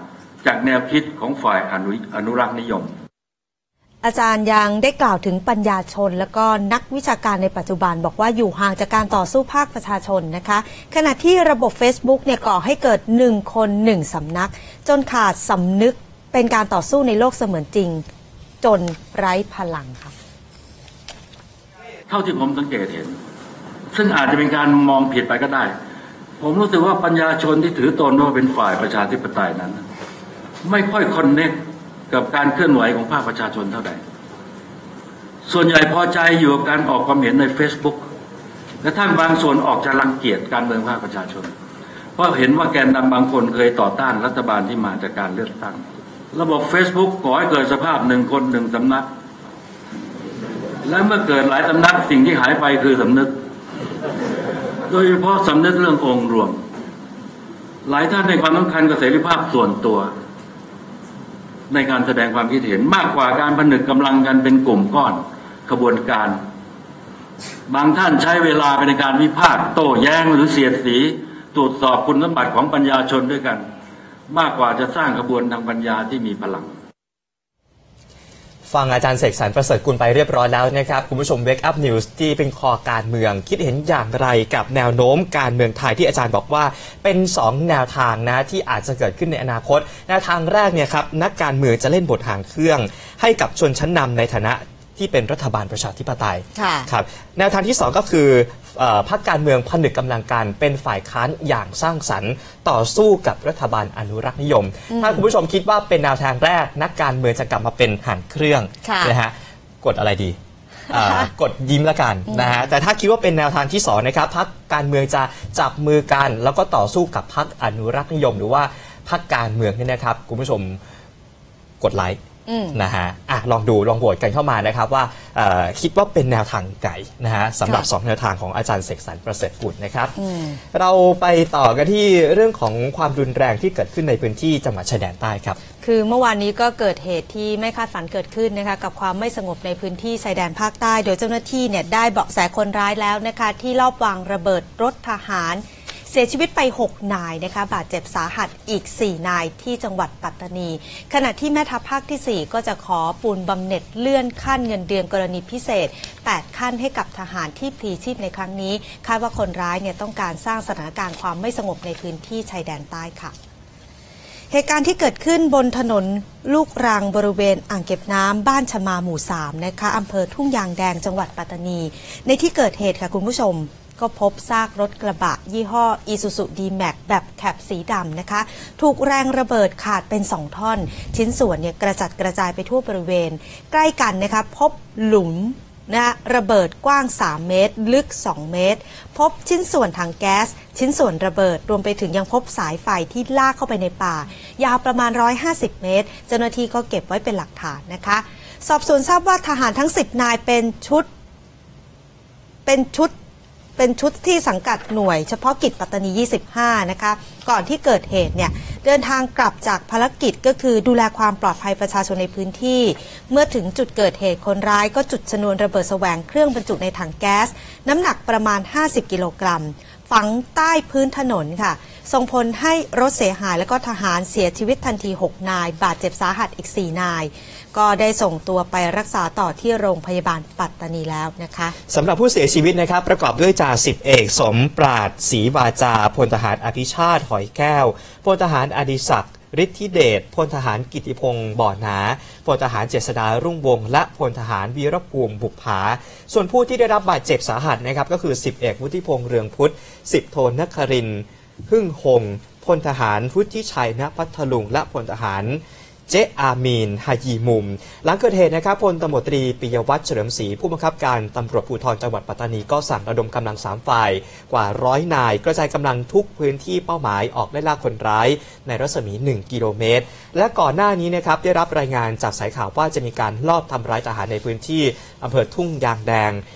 Speaker 10: จากแนวคิดของฝ่ายอนุอนุรักษ์นิยม
Speaker 2: อาจารย์ยังได้กล่าวถึงปัญญาชนและก็นักวิชาการในปัจจุบันบอกว่าอยู่ห่างจากการต่อสู้ภาคประชาชนนะคะขณะที่ระบบ Facebook เนี่ยก่อให้เกิดหนึ่งคนหนึ่งสำนักจนขาดสำนึกเป็นการต่อสู้ในโลกเสมือนจริงจนไร้พลังค่ะ
Speaker 10: เท่าที่ผมสังเกตเห็นซึ่งอาจจะเป็นการมองผิดไปก็ได้ผมรู้สึกว่าปัญญาชนที่ถือตนว่าเป็นฝ่ายประชาธิปไตยนั้นไม่ค่อยคอนเนคกับการเคลื่อนไหวของภาคประชาชนเท่าใดส่วนใหญ่พอใจอยู่กับการออกความเห็นใน Facebook และท่านบางส่วนออกจะรังเกียจการเมืองภาคประชาชนเพราะเห็นว่าแกนนำบางคนเคยต่อต้านรัฐบาลที่มาจากการเลือกตั้งระบบ Facebook ก่อให้เกิดสภาพหนึ่งคนหนึ่งสำนักและเมื่อเกิดหลายสำนักสิ่งที่หายไปคือสำนึกโดยเฉพาะสำนึกเรื่ององค์รวมหลายท่านให้ความสำคัญกับเสรีภาพส่วนตัวในการแสดงความคิดเห็นมากกว่าการผนึกกำลังกันเป็นกลุ่มก้อนขบวนการบางท่านใช้เวลาไปในการวิพากษ์โต้แย้งหรือเสียดสีตรวจสอบคุณสมบัติของปัญญาชนด้วยกันมากกว่าจะสร้างขบวนทางปัญญาที่มีพลัง
Speaker 1: ฟังอาจารย์เสกสรรประเสริฐกุลไปเรียบร้อยแล้วนะครับคุณผู้ชม Wake Up News ที่เป็นคอการเมืองคิดเห็นอย่างไรกับแนวโน้มการเมืองไทยที่อาจารย์บอกว่าเป็นสองแนวทางนะที่อาจจะเกิดขึ้นในอนาคตแนวทางแรกเนี่ยครับนักการเมืองจะเล่นบทหางเครื่องให้กับชนชั้นนำในฐานะที่เป็นรัฐบาลประชาธิปไตยครับแนวทางที่สองก็คือพรรคการเมืองผนึกกำลังกันเป็นฝ่ายค้านอย่างสร้างสรรค์ต่อสู้กับรัฐบาลอนุรักษ์นิยมถ้าคุณผู้ชมคิดว่าเป็นแนวทางแรกนักการเมืองจะกลับมาเป็นหางเครื่องนะฮะกดอะไรดี กดยิ้มละกันนะฮะแต่ถ้าคิดว่าเป็นแนวทางที่สองนะครับพรรคการเมืองจะจับมือกันแล้วก็ต่อสู้กับพรรคอนุรักษ์นิยมหรือว่าพรรคการเมืองนี่นะครับคุณผู้ชมกดไลค์นะฮะอ่ะลองดูลองโหวตกันเข้ามานะครับว่าคิดว่าเป็นแนวทางไหนนะฮะสำหรับสองแนวทางของอาจารย์เสกสรรประเสริฐกุลนะครับเราไปต่อกันที่เรื่องของความรุนแรงที่เกิดขึ้นในพื้นที่จังหวัดชายแดนใต้ครับ
Speaker 2: คือเมื่อวานนี้ก็เกิดเหตุที่ไม่คาดฝันเกิดขึ้นนะคะกับความไม่สงบในพื้นที่ชายแดนภาคใต้โดยเจ้าหน้าที่เนี่ยได้เบาะแสคนร้ายแล้วนะคะที่ลอบวางระเบิดรถทหารเสียชีวิตไปหกนายนะคะบาดเจ็บสาหัสอีกสี่นายที่จังหวัดปัตตานีขณะที่แม่ทัพภาคที่สี่ก็จะขอปูนบำเหน็จเลื่อนขั้นเงินเดือนกรณีพิเศษแปดขั้นให้กับทหารที่พลีชีพในครั้งนี้คาดว่าคนร้ายเนี่ยต้องการสร้างสถานการณ์ความไม่สงบในพื้นที่ชายแดนใต้ค่ะเหตุการณ์ที่เกิดขึ้นบนถนนลูกรังบริเวณอ่างเก็บน้ำบ้านชมาหมู่สามนะคะอำเภอทุ่งยางแดงจังหวัดปัตตานีในที่เกิดเหตุค่ะคุณผู้ชมก็พบซากรถกระบะยี่ห้อ Isuzu D-Max แบบแคปสีดำนะคะถูกแรงระเบิดขาดเป็นสองท่อนชิ้นส่วนเนี่ยกระจัดกระจายไปทั่วบริเวณใกล้กันนะคะพบหลุมนะระเบิดกว้างสามเมตรลึกสองเมตรพบชิ้นส่วนถังแก๊สชิ้นส่วนระเบิดรวมไปถึงยังพบสายไฟที่ลากเข้าไปในป่ายาวประมาณหนึ่งร้อยห้าสิบเมตรเจ้าหน้าที่ก็เก็บไว้เป็นหลักฐานนะคะสอบสวนทราบว่าทหารทั้งสิบนายเป็นชุดเป็นชุดเป็นชุดที่สังกัดหน่วยเฉพาะกิจปัตตานียี่สิบห้านะคะก่อนที่เกิดเหตุเนี่ยเดินทางกลับจากภารกิจก็คือดูแลความปลอดภัยประชาชนในพื้นที่เมื่อถึงจุดเกิดเหตุคนร้ายก็จุดชนวนระเบิดแสวงเครื่องบรรจุในถังแก๊สน้ำหนักประมาณห้าสิบกิโลกรัมฝังใต้พื้นถนนค่ะส่งผลให้รถเสียหายและก็ทหารเสียชีวิตทันทีหกนายบาดเจ็บสาหัสอีกสี่นายก็ได้ส่งตัวไปรักษาต่อที่โรงพยาบาลปัตตานีแล้วนะคะ
Speaker 1: สำหรับผู้เสียชีวิตนะครับประกอบด้วยจ่าสิบเอกสมปราดศรีวาจาพลทหารอภิชาติหอยแก้วพลทหารอดิศักดิ์ฤทธิเดชพลทหารกิติพงศ์บ่อนาพลทหารเจษฎารุ่งวงศ์และพลทหารวีรภูมิบุกผาส่วนผู้ที่ได้รับบาดเจ็บสาหัสนะครับก็คือสิบเอกวุฒิพงษ์เรืองพุทธสิบโทนครินทร์หึ่งหงพลทหารพุทธิชัยณพัทลุงและพลทหารเจอามีนฮายีมุมหลังเกิดเหตุนะครับพลตำรวจตรีปิยวัฒน์เฉลิมศรีผู้บังคับการตำรวจภูธรจังหวัดปัตตานีก็สั่งระดมกำลังสามฝ่ายกว่าร้อยนายกระจายกำลังทุกพื้นที่เป้าหมายออกไล่ล่าคนร้ายในรัศมีหนึ่งกิโลเมตรและก่อนหน้านี้นะครับได้รับรายงานจากสายข่าวว่าจะมีการลอบทำร้ายทหารในพื้นที่อำเภอทุ่งยางแดง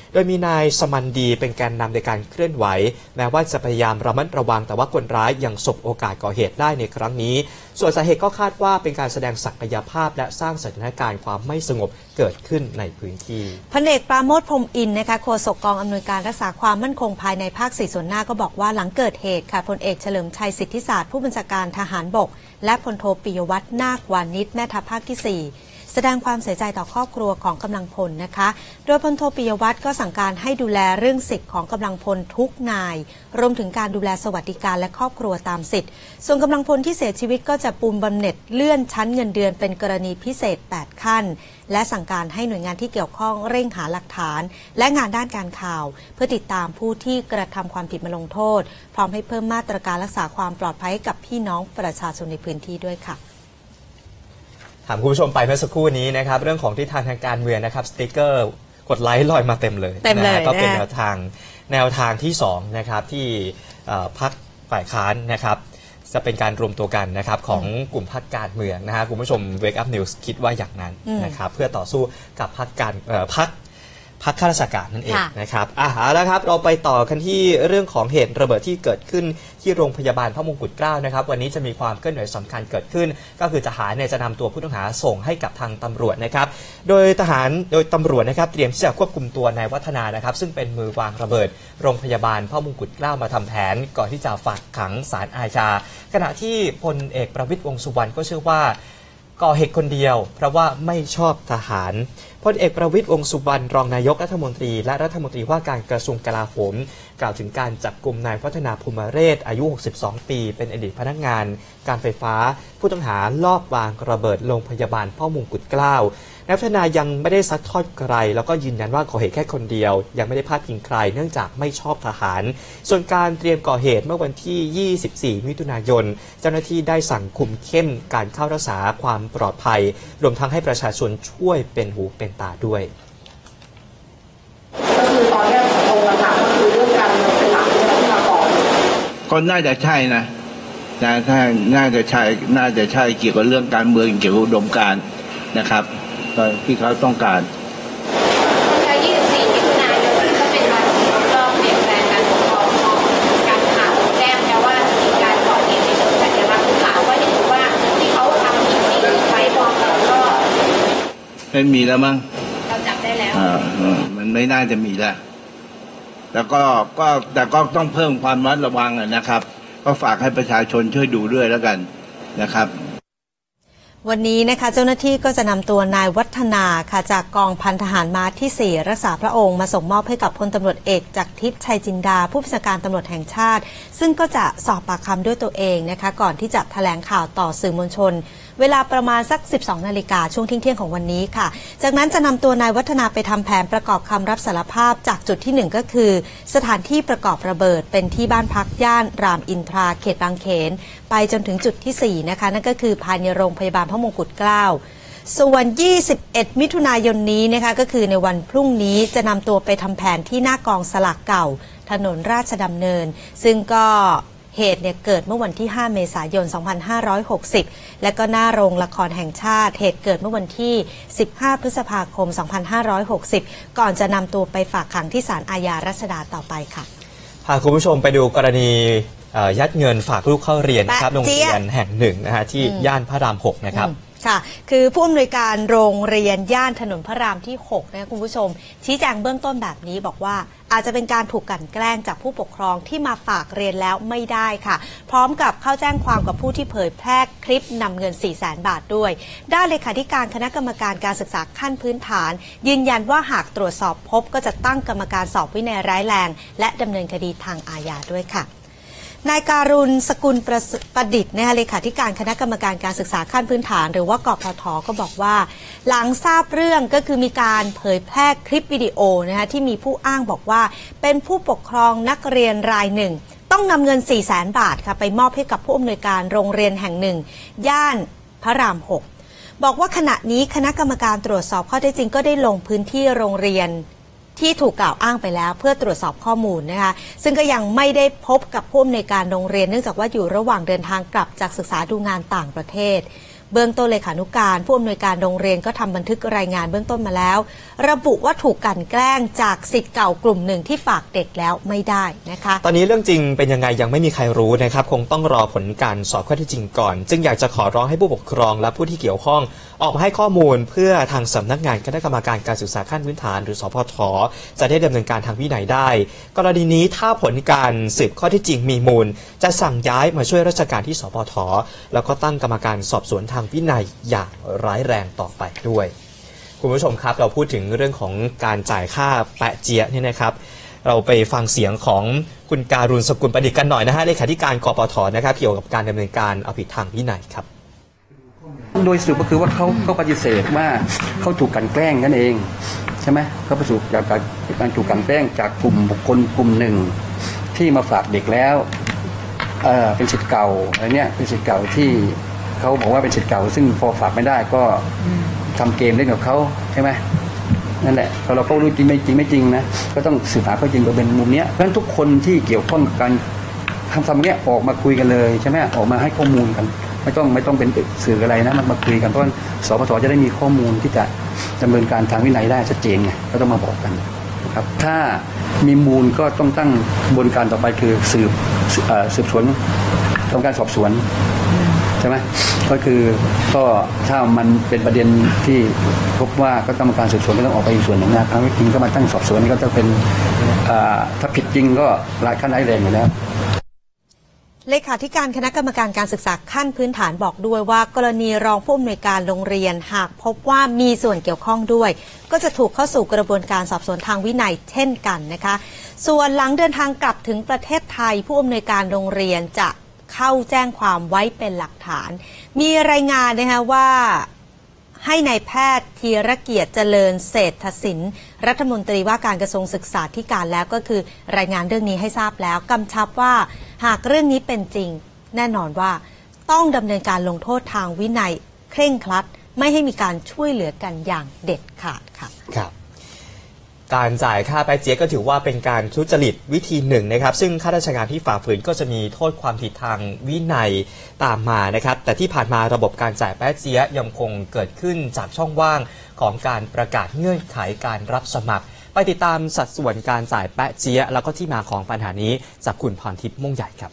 Speaker 1: โดยมีนายสมันดีเป็นแกนนำในการเคลื่อนไหวแม้ว่าจะพยายามระมัดระวังแต่ว่าคนร้ายยังสบโอกาสก่อเหตุได้ในครั้งนี้ส่วนสาเหตุก็คาดว่าเป็นการแสดงศักยภาพและสร้างสถานการณ์ความไม่สงบเกิดขึ้นในพื้นที่
Speaker 2: พลเอกปราโมช พรหมอินทร์นะคะโฆษกกองอำนวยการรักษาความมั่นคงภายในภาคสี่ส่วนหน้าก็บอกว่าหลังเกิดเหตุค่ะพลเอกเฉลิมชัยสิทธิศาสตร์ผู้บัญชาการทหารบกและพลโทปิยวัฒน์นาควานิชแม่ทัพภาคที่สี่แสดงความเสียใจต่อครอบครัวของกำลังพลนะคะโดยพลโทปิยวัฒน์ก็สั่งการให้ดูแลเรื่องสิทธิ์ของกำลังพลทุกนายรวมถึงการดูแลสวัสดิการและครอบครัวตามสิทธิ์ส่วนกำลังพลที่เสียชีวิตก็จะปูนบำเหน็จเลื่อนชั้นเงินเดือนเป็นกรณีพิเศษแปดขั้นและสั่งการให้หน่วยงานที่เกี่ยวข้องเร่งหาหลักฐานและงานด้านการข่าวเพื่อติดตามผู้ที่กระทำความผิดมาลงโทษพร้อมให้เพิ่มมาตรการรักษาความปลอดภัยให้กับพี่น้องประชาชนในพื้นที่ด้วยค่ะ
Speaker 1: ถามคุณผู้ชมไปเมื่อสักครู่นี้นะครับเรื่องของทิศทางทางการเมืองนะครับสติ๊กเกอร์กดไลค์ลอยมาเต็มเลย
Speaker 2: เต็มเลย
Speaker 1: นะก็เป็นแนวทางแนวทางที่สองนะครับที่พรรคฝ่ายค้านนะครับจะเป็นการรวมตัวกันนะครับของกลุ่มพรรคการเมืองนะฮะคุณผู้ชม Wake Up News คิดว่าอย่างนั้นนะครับเพื่อต่อสู้กับพรรคการพรรคพรรคข้าราชการนั่นเองนะครับอ่ะแล้วครับเราไปต่อกันที่เรื่องของเหตุระเบิดที่เกิดขึ้นที่โรงพยาบาลพระมงกุฎเกล้านะครับวันนี้จะมีความเคลื่อนไหวสำคัญเกิดขึ้นก็คือทหารเนี่ยจะนำตัวผู้ต้องหาส่งให้กับทางตำรวจนะครับโดยทหารโดยตำรวจนะครับเตรียมที่จะควบคุมตัวนายวัฒนานะครับซึ่งเป็นมือวางระเบิดโรงพยาบาลพระมงกุฎเกล้ามาทำแผนก่อนที่จะฝากขังศาลอาญาขณะที่พลเอกประวิตรวงษ์สุวรรณก็เชื่อว่าก่อเหตุคนเดียวเพราะว่าไม่ชอบทหารพลเอกประวิตรวงษ์สุวรรณรองนายกรัฐมนตรีและรัฐมนตรีว่าการกระทรวงกลาโหมกล่าวถึงการจับกุมนายวัฒนาภูมิเรศอายุหกสิบสองปีเป็นอดีตพนักงานการไฟฟ้าผู้ต้องหาลอบวางระเบิดโรงพยาบาลพ่อมงกุฎเกล้านายวัฒนายังไม่ได้ซัดทอดใครแล้วก็ยืนยันว่าก่อเหตุแค่คนเดียวยังไม่ได้พาดพิงใครเนื่องจากไม่ชอบทหารส่วนการเตรียมก่อเหตุเมื่อวันที่ยี่สิบสี่มิถุนายนเจ้าหน้าที่ได้สั่งคุมเข้มการเข้ารักษาความปลอดภัยรวมทั้งให้ประชาชนช่วยเป็นหูเป็นตาด้วย
Speaker 11: ก็คือตอนนี้ตรงกันก็คือเรื่องการเมืองเป็นหลักที่มาก่อน
Speaker 8: ก็น่าจะใช่นะนะถ้าน่าจะใช่น่าจะใช่เกี่ยวกับเรื่องการเมืองเกี่ยวกับอุดมการณ์นะครับที่เขาต้องการ
Speaker 11: ยี่สิบสี่มิถุนายนก็เป็นวันรอบเปลี่ยนแปลงการปกครองของการข่าวแจ้งแล้วว่ามีการก่อเหตุในเชิงสัญลักษณ์ข่าวว่าเห็นว่าที่เขาทำอีกสิ่งไปพร้อมกันก็
Speaker 8: ไม่มีแล้วมั้ง
Speaker 11: เราจับได้แล้ว
Speaker 8: อ่ามันไม่น่าจะมีแล้วแต่ก็ก็แต่ก็ต้องเพิ่มความระมัดระวังนะครับก็ฝากให้ประชาชนช่วยดูด้วยแล้วกันนะครับ
Speaker 2: วันนี้นะคะเจ้าหน้าที่ก็จะนำตัวนายวัฒนาค่ะจากกองพันทหารม้าที่สี่รักษาพระองค์มาส่งมอบให้กับพลตำรวจเอกจักรทิพย์ชัยจินดาผู้บัญชาการตำรวจแห่งชาติซึ่งก็จะสอบปากคำด้วยตัวเองนะคะก่อนที่จะแถลงข่าวต่อสื่อมวลชนเวลาประมาณสักสิบสองนาฬิกาช่วงเที่ยงของวันนี้ค่ะจากนั้นจะนำตัวนายวัฒนาไปทำแผนประกอบคำรับสารภาพจากจุดที่หนึ่งก็คือสถานที่ประกอบระเบิดเป็นที่บ้านพักย่านรามอินทราเขตบางเขนไปจนถึงจุดที่สี่นะคะนั่นก็คือภายในโรงพยาบาลพระมงกุฎเกล้าส่วนยี่สิบเอ็ดมิถุนายนนี้นะคะก็คือในวันพรุ่งนี้จะนำตัวไปทำแผนที่หน้ากองสลากเก่าถนนราชดำเนินซึ่งก็เหตุเนี่ยเกิดเมื่อวันที่ห้าเมษายนสองพันห้าร้อยหกสิบและก็หน้าโรงละครแห่งชาติเหตุเกิดเมื่อวันที่สิบห้าพฤษภาคมสองพันห้าร้อยหกสิบก่อนจะนำตัวไปฝากขังที่ศาลอาญารัชดาต่อไปค่ะ
Speaker 1: พาคุณผู้ชมไปดูกรณียัดเงินฝากลูกเข้าเรียนนะครับโรงเรียนแห่งหนึ่งนะฮะที่ย่านพระรามหกนะครับ
Speaker 2: ค่ะคือผู้อำนวยการโรงเรียนย่านถนนพระรามที่หกนะคุณผู้ชมชี้แจงเบื้องต้นแบบนี้บอกว่าอาจจะเป็นการถูกกลั่นแกล้งจากผู้ปกครองที่มาฝากเรียนแล้วไม่ได้ค่ะพร้อมกับเข้าแจ้งความกับผู้ที่เผยแพร่คลิปนำเงิน สี่แสน บาทด้วยด้านเลขาธิการคณะกรรมการการศึกษาขั้นพื้นฐานยืนยันว่าหากตรวจสอบพบก็จะตั้งกรรมการสอบวินัยร้ายแรงและดำเนินคดีทางอาญาด้วยค่ะนายการุณสกุลประประดิษฐ์นะคะเลขาธิการคณะกรรมการการศึกษาขั้นพื้นฐานหรือว่ากพท.ก็บอกว่าหลังทราบเรื่องก็คือมีการเผยแพร่คลิปวิดีโอนะคะที่มีผู้อ้างบอกว่าเป็นผู้ปกครองนักเรียนรายหนึ่งต้องนำเงิน สี่แสน บาทค่ะไปมอบให้กับผู้อำนวยการโรงเรียนแห่งหนึ่งย่านพระรามหกบอกว่าขณะนี้คณะกรรมการตรวจสอบข้อเท็จจริงก็ได้ลงพื้นที่โรงเรียนที่ถูกกล่าวอ้างไปแล้วเพื่อตรวจสอบข้อมูลนะคะซึ่งก็ยังไม่ได้พบกับผู้อำนวยการโรงเรียนเนื่องจากว่าอยู่ระหว่างเดินทางกลับจากศึกษาดูงานต่างประเทศเบื้องต้นเลขานุการผู้อำนวยการโรงเรียนก็ทำบันทึกรายงานเบื้องต้นมาแล้วระบุว่าถูกกลั่นแกล้งจากศิษย์เก่ากลุ่มหนึ่งที่ฝากเด็กแล้วไม่ได้นะคะ
Speaker 1: ตอนนี้เรื่องจริงเป็นยังไงยังไม่มีใครรู้นะครับคงต้องรอผลการสอบข้อเท็จจริงก่อนจึงอยากจะขอร้องให้ผู้ปกครองและผู้ที่เกี่ยวข้องออกมาให้ข้อมูลเพื่อทางสำนักงานคณะกรรมการการศึกษาขั้นพื้นฐานหรือสพทจะได้ดำเนินการทางวินัยได้กรณีนี้ถ้าผลการสืบข้อเท็จจริงมีมูลจะสั่งย้ายมาช่วยราชการที่สพทแล้วก็ตั้งกรรมการสอบสวนทางวินัยอย่างร้ายแรงต่อไปด้วยคุณผู้ชมครับเราพูดถึงเรื่องของการจ่ายค่าแปะเจี๊ยะนี่นะครับเราไปฟังเสียงของคุณการุณสกุลประดิษฐ์กันหน่อยนะฮะเลขาธิการกปทนะครับเกี่ยวกับการดำเนินการเอาผิดทางวินัยครับ
Speaker 12: โดยสรุปก็คือว่าเขาเขาปฏิเสธว่าเขาถูกกลั่นแกล้งนั่นเองใช่ไหมเขาประสบจากการถูกกลั่นแกล้งจากกลุ่มบุคคลกลุ่มหนึ่งที่มาฝากเด็กแล้วเออเป็นศิษย์เก่าอะไรเนี้ยเป็นศิษย์เก่าที่เขาบอกว่าเป็นศิษย์เก่าซึ่งพอฝากไม่ได้ก็ทำเกมเล่นกับเขาใช่ไหมนั่นแหละพอเราก็รู้จริงไม่จริงไม่จริงนะก็ต้องสืบหาข้อจริงโดยเป็นมุมเนี้ยเพราะฉะนั้นทุกคนที่เกี่ยวข้องกับการทำทำเนี้ยออกมาคุยกันเลยใช่ไหมออกมาให้ข้อมูลกันไม่ต้องไม่ต้องเป็นสื่ออะไรนะมันมาคุยกันเพราะสปทจะได้มีข้อมูลที่จะดำเนินการทางวินัยได้ชัดเจนไงก็ต้องมาบอกกันนะครับถ้ามีมูลก็ต้องตั้งกระบวนการต่อไปคือสืบสืบสวนทำการสอบสวนใช่ไหมก็คือก็ถ้ามันเป็นประเด็นที่พบว่าก็ต้องการสืบสวนก็ต้องออกไปอีกส่วนหนึ่งนะครั้งจริงก็มาตั้งสอบสวนนี่ก็จะเป็นถ้าผิดจริงก็รายขั้นร้ายแรงอยู่แล้ว
Speaker 2: เลขาธิการคณะกรรมการการศึกษาขั้นพื้นฐานบอกด้วยว่ากรณีรองผู้อำนวยการโรงเรียนหากพบว่ามีส่วนเกี่ยวข้องด้วยก็จะถูกเข้าสู่กระบวนการสอบสวนทางวินัยเช่นกันนะคะส่วนหลังเดินทางกลับถึงประเทศไทยผู้อำนวยการโรงเรียนจะเข้าแจ้งความไว้เป็นหลักฐานมีรายงานนะคะว่าให้นายแพทย์ธีรเกียรติเจริญเศรษฐศิลป์รัฐมนตรีว่าการกระทรวงศึกษาธิการแล้วก็คือรายงานเรื่องนี้ให้ทราบแล้วกำชับว่าหากเรื่องนี้เป็นจริงแน่นอนว่าต้องดำเนินการลงโทษทางวินัยเคร่งครัดไม่ให้มีการช่วยเหลือกันอย่างเด็ดขาดค่ะ
Speaker 1: ครับการจ่ายค่าแปะเจี๊ยะก็ถือว่าเป็นการทุจริตวิธีหนึ่งนะครับซึ่งข้าราชการที่ฝ่าฝืนก็จะมีโทษความผิดทางวินัยตามมานะครับแต่ที่ผ่านมาระบบการจ่ายแปะเจี๊ยะยังคงเกิดขึ้นจากช่องว่างของการประกาศเงื่อนไขการรับสมัครไปติดตามสัดส่วนการจ่ายแปะเจี๊ยะแล้วก็ที่มาของปัญหานี้จากคุณพรทิพย์ม่วงใหญ่ครับ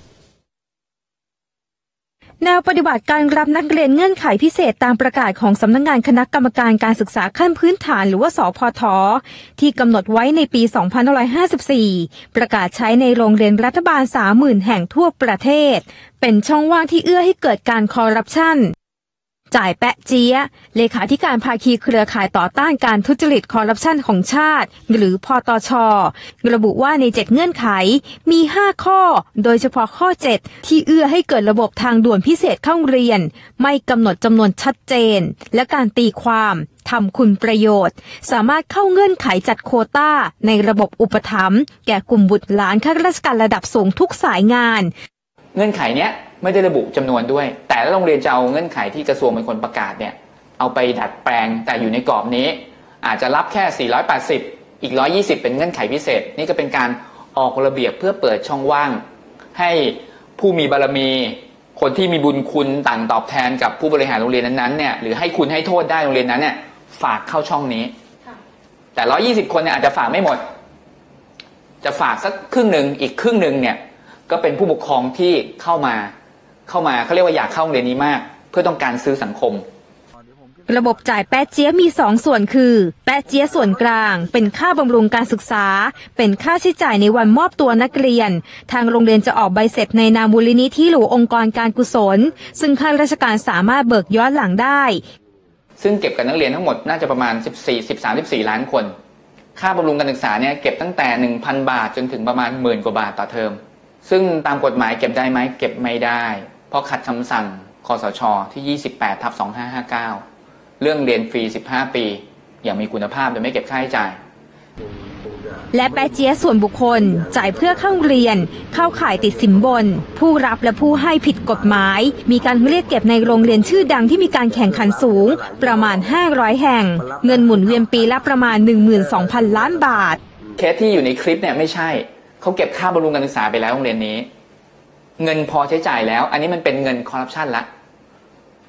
Speaker 13: แนวปฏิบัติการรับนักเรียนเงื่อนไขพิเศษตามประกาศของสำนักงานคณะกรรมการการศึกษาขั้นพื้นฐานหรือว่าสพทที่กำหนดไว้ในปี สองพันห้าร้อยห้าสิบสี่ ประกาศใช้ในโรงเรียนรัฐบาล สามหมื่น แห่งทั่วประเทศเป็นช่องว่างที่เอื้อให้เกิดการคอร์รัปชันจ่ายแปะเจี๊ยะเลขาธิการภาคีเครือข่ายต่อต้านการทุจริตคอร์รัปชันของชาติหรือพตช.ระบุว่าในเจ็ดเงื่อนไขมีห้าข้อโดยเฉพาะข้อเจ็ดที่เอื้อให้เกิดระบบทางด่วนพิเศษเข้าเรียนไม่กำหนดจำนวนชัดเจนและการตีความทำคุณประโยชน์สามารถเข้าเงื่อนไขจัดโควต้าในระบบอุปถัมภ์แก่กลุ่มบุตรหลานข้าราชการระดับสูงทุกสายงาน
Speaker 14: เงื่อนไขเนี้ยไม่ได้ระบุจำนวนด้วยแต่ละโรงเรียนจะเอาเงื่อนไขที่กระทรวงเป็นคนประกาศเนี่ยเอาไปดัดแปลงแต่อยู่ในกรอบนี้อาจจะรับแค่สี่ร้อยแปดสิบอีกหนึ่งร้อยยี่สิบเป็นเงื่อนไขพิเศษนี่ก็เป็นการออกระเบียบเพื่อเปิดช่องว่างให้ผู้มีบารมีคนที่มีบุญคุณต่างตอบแทนกับผู้บริหารโรงเรียนนั้นๆเนี่ยหรือให้คุณให้โทษได้โรงเรียนนั้นเนี่ยฝากเข้าช่องนี้แต่หนึ่งร้อยยี่สิบคนเนี่ยอาจจะฝากไม่หมดจะฝากสักครึ่งนึงอีกครึ่งนึงเนี่ยก็เป็นผู้ปกครองที่เข้ามาเข้ามาเขาเรียกว่าอยากเข้าโรงเรียนนี้มากเพื่อต้องการซื้อสังคม
Speaker 13: ระบบจ่ายแปะเจี๊ยะมีสองส่วนคือแปะเจี๊ยะส่วนกลางเป็นค่าบำรุงการศึกษาเป็นค่าใช้จ่ายในวันมอบตัวนักเรียนทางโรงเรียนจะออกใบเสร็จในนามมูลนิธิหรือองค์กรการกุศลซึ่งข้าราชการสามารถเบิกย้อนหลังได้
Speaker 14: ซึ่งเก็บกับนักเรียนทั้งหมดน่าจะประมาณสิบสี่ สิบสาม สิบสี่ล้านคนค่าบำรุงการศึกษาเนี่ยเก็บตั้งแต่ หนึ่งพัน บาทจนถึงประมาณหมื่นกว่าบาทต่อเทอมซึ่งตามกฎหมายเก็บได้ไหมเก็บไม่ได้เพราะขัดคำสั่งคสช.ที่ ยี่สิบแปดทับสองพันห้าร้อยห้าสิบเก้า เรื่องเรียนฟรีสิบห้าปีอย่างมีคุณภาพโดยไม่เก็บค่าใช้จ่าย
Speaker 13: และแปะเจี๊ยะส่วนบุคคลจ่ายเพื่อเข้าเรียนเข้าข่ายติดสินบนผู้รับและผู้ให้ผิดกฎหมายมีการเรียกเก็บในโรงเรียนชื่อดังที่มีการแข่งขันสูงประมาณห้าร้อยแห่งเงินหมุนเวียนปีละประมาณ หนึ่งหมื่นสองพัน ล้านบาท
Speaker 14: เคสที่อยู่ในคลิปเนี่ยไม่ใช่เขาเก็บค่าบำรุงการศึกษาไปแล้วโรงเรียนนี้เงินพอใช้จ่ายแล้วอันนี้มันเป็นเงินคอร์รัปชันละ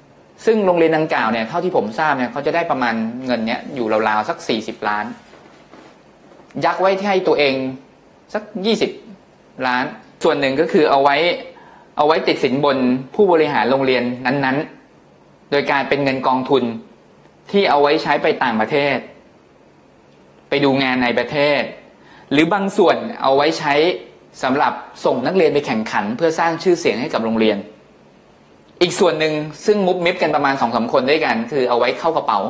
Speaker 14: ซึ่งโรงเรียนดังกล่าวเนี่ยเท่าที่ผมทราบเนี่ยเขาจะได้ประมาณเงินเนี้ยอยู่ราวๆสักสี่สิบล้านยักไว้ให้ตัวเองสักยี่สิบล้านส่วนหนึ่งก็คือเอาไว้เอาไว้ติดสินบนผู้บริหารโรงเรียนนั้นๆโดยการเป็นเงินกองทุนที่เอาไว้ใช้ไปต่างประเทศไปดูงานในประเทศหรือบางส่วนเอาไว้ใช้สำหรับส่งนักเรียนไปแข่งขันเพื่อสร้างชื่อเสียงให้กับโรงเรียนอีกส่วนหนึ่งซึ่งมุบมิบกันประมาณสองสามคนด้วยกันคือเอาไว้เข้ากระเป๋า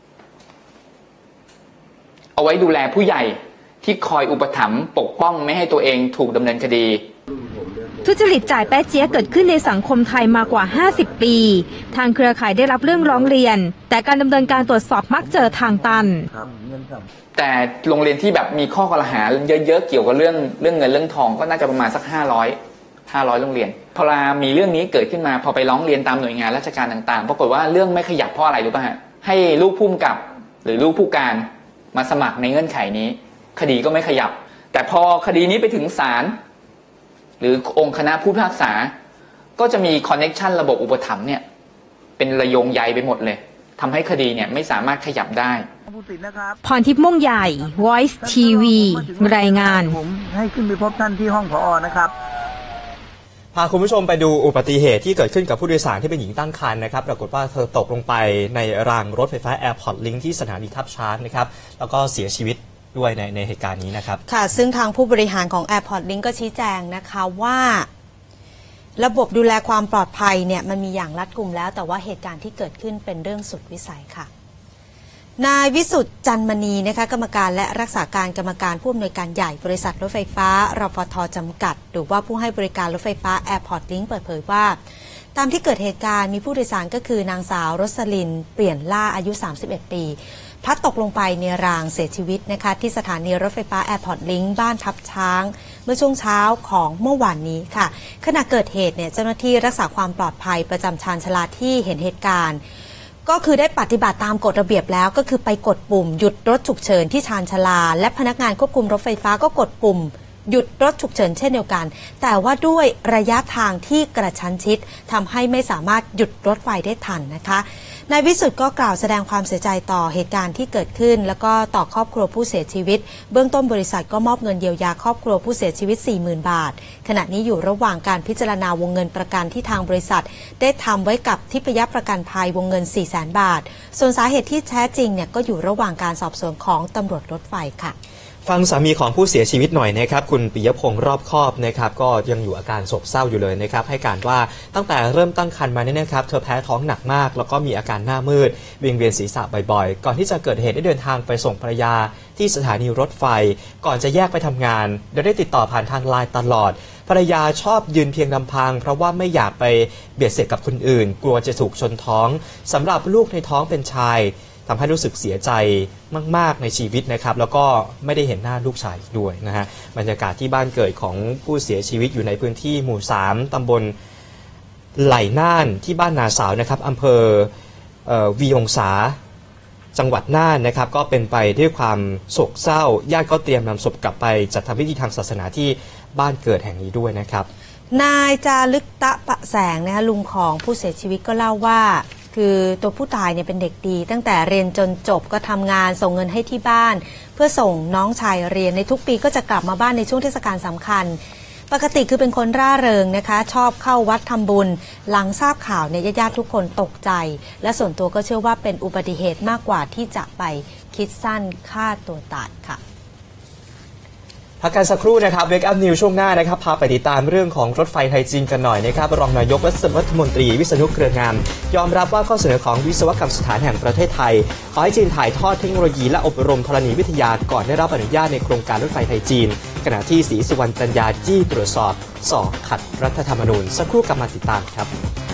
Speaker 14: เอาไว้ดูแลผู้ใหญ่ที่คอยอุปถัมภ์ปกป้องไม่ให้ตัวเองถูกดำเนินคดี
Speaker 13: ทุจริตจ่ายแป๊ะเจี๊ยะเกิดขึ้นในสังคมไทยมากว่าห้าสิบปีทางเครือข่ายได้รับเรื่องร้องเรียนแต่การดำเนินการตรวจสอบมักเจอทางตัน
Speaker 14: แต่โรงเรียนที่แบบมีข้อกล่าวหาเยอะๆเกี่ยวกับเรื่องเรื่องเงินเรื่องทองก็น่าจะประมาณสักห้าร้อยห้าร้อยโรงเรียนพอมีเรื่องนี้เกิดขึ้นมาพอไปร้องเรียนตามหน่วยงานราชการต่างๆปรากฏว่าเรื่องไม่ขยับเพราะอะไรรู้ป่ะฮะให้ลูกผู้กำกับหรือลูกผู้การมาสมัครในเงื่อนไขนี้คดีก็ไม่ขยับแต่พอคดีนี้ไปถึงศาลหรือองค์คณะผู้พิพากษาก็จะมีคอนเน็กชันระบบอุปถัมภ์เนี่ยเป็นระยงใยไปหมดเลยทำให้คดีเนี่ยไม่สามารถขยับได้
Speaker 13: พรทิพย์ม่วงใหญ่ Voice ที วี รายงาน
Speaker 15: ผมให้ขึ้นไปพบท่านที่ห้องผอ.นะครับ
Speaker 1: พาคุณผู้ชมไปดูอุบัติเหตุที่เกิดขึ้นกับผู้โดยสารที่เป็นหญิงตั้งครรภ์นะครับปรากฏว่าเธอตกลงไปในรางรถไฟฟ้า Airport Link ที่สถานีทับช้างนะครับแล้วก็เสียชีวิตด้วยในในเหตุการณ์นี้นะครับ
Speaker 2: ค่ะซึ่งทางผู้บริหารของ Airport Link ก็ชี้แจงนะคะว่าระบบดูแลความปลอดภัยเนี่ยมันมีอย่างรัดกุมแล้วแต่ว่าเหตุการณ์ที่เกิดขึ้นเป็นเรื่องสุดวิสัยค่ะนายวิสุทธิ์จันมณีนะคะกรรมการและรักษาการกรรมการผู้อำนวยการใหญ่บริษัทรถไฟฟ้ารฟท.จำกัดหรือว่าผู้ให้บริการรถไฟฟ้า Airport Link เปิดเผยว่าตามที่เกิดเหตุการณ์มีผู้โดยสารก็คือนางสาวรสลินเปลี่ยนล่าอายุสามสิบเอ็ดปีพลัดตกลงไปในรางเสียชีวิตนะคะที่สถานีรถไฟฟ้า Airport Link บ้านทับช้างเมื่อช่วงเช้าของเมื่อวานนี้ค่ะขณะเกิดเหตุเนี่ยเจ้าหน้าที่รักษาความปลอดภัยประจำชานชาลาที่เห็นเหตุการณ์ก็คือได้ปฏิบัติตามกฎระเบียบแล้วก็คือไปกดปุ่มหยุดรถฉุกเฉินที่ชานชาลาและพนักงานควบคุมรถไฟฟ้าก็กดปุ่มหยุดรถฉุกเฉินเช่นเดียวกันแต่ว่าด้วยระยะทางที่กระชั้นชิดทำให้ไม่สามารถหยุดรถไฟได้ทันนะคะนายวิสุทธ์ก็กล่าวแสดงความเสียใจต่อเหตุการณ์ที่เกิดขึ้นแล้วก็ต่อครอบครัวผู้เสียชีวิตเบื้องต้นบริษัทก็มอบเงินเยียวยาครอบครัวผู้เสียชีวิต สี่หมื่น บาทขณะนี้อยู่ระหว่างการพิจารณาวงเงินประกันที่ทางบริษัทได้ทำไว้กับทิพยประกันภัยวงเงิน สี่แสน บาทส่วนสาเหตุที่แท้จริงเนี่ยก็อยู่ระหว่างการสอบสวนของตำรวจรถไฟค่ะ
Speaker 1: ฟังสามีของผู้เสียชีวิตหน่อยนะครับคุณปิยพงษ์รอบคอบนะครับก็ยังอยู่อาการโศกเศร้าอยู่เลยนะครับให้การว่าตั้งแต่เริ่มตั้งครรภ์มาเนี่ยนะครับเธอแพ้ท้องหนักมากแล้วก็มีอาการหน้ามืดวิงเวียนศีรษะบ่อยๆก่อนที่จะเกิดเหตุได้เดินทางไปส่งภรรยาที่สถานีรถไฟก่อนจะแยกไปทำงานโดยได้ติดต่อผ่านทางไลน์ตลอดภรรยาชอบยืนเพียงลำพังเพราะว่าไม่อยากไปเบียดเสียดกับคนอื่นกลัวจะถูกชนท้องสำหรับลูกในท้องเป็นชายทำให้รู้สึกเสียใจมากๆในชีวิตนะครับแล้วก็ไม่ได้เห็นหน้าลูกชายด้วยนะฮะบรรยากาศที่บ้านเกิดของผู้เสียชีวิตอยู่ในพื้นที่หมู่สามตำบลไหลน่านที่บ้านนาสาวนะครับอำเภอวียงสาจังหวัดน่านนะครับก็เป็นไปด้วยความโศกเศร้าญาติก็เตรียมนำศพกลับไปจัดทำพิธีทางศาสนาที่บ้านเกิดแห่งนี้ด้วยนะครับ
Speaker 2: นายจารึกตะปะแสงนะคะลุงของผู้เสียชีวิตก็เล่าว่าคือตัวผู้ตายเนี่ยเป็นเด็กดีตั้งแต่เรียนจนจบก็ทำงานส่งเงินให้ที่บ้านเพื่อส่งน้องชายเรียนในทุกปีก็จะกลับมาบ้านในช่วงเทศกาลสำคัญปกติคือเป็นคนร่าเริงนะคะชอบเข้าวัดทำบุญหลังทราบข่าวเนี่ยญาติๆทุกคนตกใจและส่วนตัวก็เชื่อว่าเป็นอุบัติเหตุมากกว่าที่จะไปคิดสั้นฆ่าตัวตายค่ะ
Speaker 1: พักกันสักครู่นะครับเวกอัพนิวช่วงหน้านะครับพาไปติดตามเรื่องของรถไฟไทยจีนกันหน่อยนะครับรองนายกรัฐมนตรีวิษณุเครืองามยอมรับว่าข้อเสนอของวิศวกรรมสถานแห่งประเทศไทยขอให้จีนถ่ายทอดเทคโนโลยีและอบรมธรณีวิทยาก่อนได้รับอนุญาตในโครงการรถไฟไทยจีนขณะที่ศรีสุวรรณจันยาจี้ตรวจสอบสอบขัดรัฐธรรมนูญสักครู่กลับมาติดตามครับ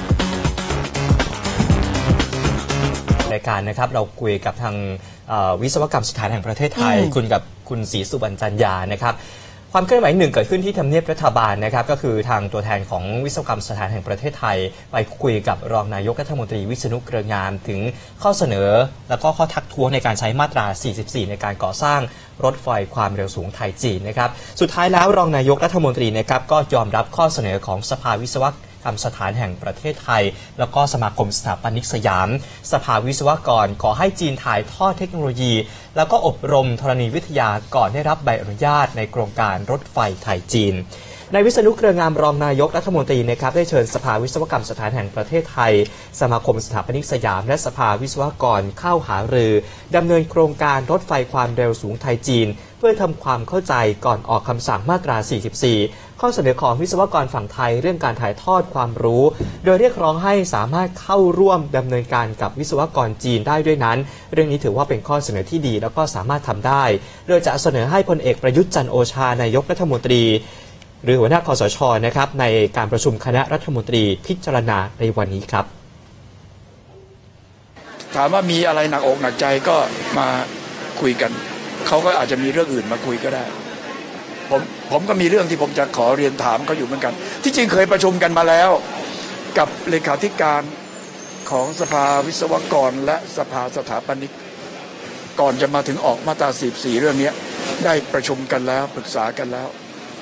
Speaker 1: รายการนะครับเราคุยกับทางวิศวกรรมสถานแห่งประเทศไทยคุณกับคุณศรีสุวรรณจันยานะครับความเคลื่อนไหวหนึ่งเกิดขึ้นที่ทำเนียบรัฐบาลนะครับก็คือทางตัวแทนของวิศวกรรมสถานแห่งประเทศไทยไปคุยกับรองนายกรัฐมนตรีวิษณุเครืองามถึงข้อเสนอและก็ข้อทักท้วงในการใช้มาตราสี่สิบสี่ในการก่อสร้างรถไฟความเร็วสูงไทยจีนนะครับสุดท้ายแล้วรองนายกรัฐมนตรีนะครับก็ยอมรับข้อเสนอของสภาวิศวรรมสถานแห่งประเทศไทยแล้วก็สมาคมสถาปนิกสยามสภาวิศวกรขอให้จีนถ่ายทอดเทคโนโลยีแล้วก็อบรมธรณีวิทยาก่อนได้รับใบอนุญาตในโครงการรถไฟไทยจีนนายวิษณุเครืองามรองนายกรัฐมนตรีนะครับได้เชิญสภาวิศวกรรมสถานแห่งประเทศไทยสมาคมสถาปนิกสยามและสภาวิศวกรเข้าหารือดำเนินโครงการรถไฟความเร็วสูงไทยจีนเพื่อทำความเข้าใจก่อนออกคำสั่งมาตรา สี่สิบสี่ ข้อเสนอของวิศวกรฝั่งไทยเรื่องการถ่ายทอดความรู้โดยเรียกร้องให้สามารถเข้าร่วมดำเนินการกับวิศวกรจีนได้ด้วยนั้นเรื่องนี้ถือว่าเป็นข้อเสนอที่ดีแล้วก็สามารถทำได้โดยจะเสนอให้พลเอกประยุทธ์จันทร์โอชานายกรัฐมนตรีหรือหัวหน้าคสช.นะครับในการประชุมคณะรัฐมนตรีพิจารณาในวันนี้ครับ
Speaker 5: ถามว่ามีอะไรหนักอกหนักใจก็มาคุยกันเขาก็อาจจะมีเรื่องอื่นมาคุยก็ได้ผมผมก็มีเรื่องที่ผมจะขอเรียนถามเขาอยู่เหมือนกันที่จริงเคยประชุมกันมาแล้วกับเลขาธิการของสภาวิศวกรและสภาสถาปนิกก่อนจะมาถึงออกมาตราสี่สิบสี่เรื่องนี้ได้ประชุมกันแล้วปรึกษากันแล้ว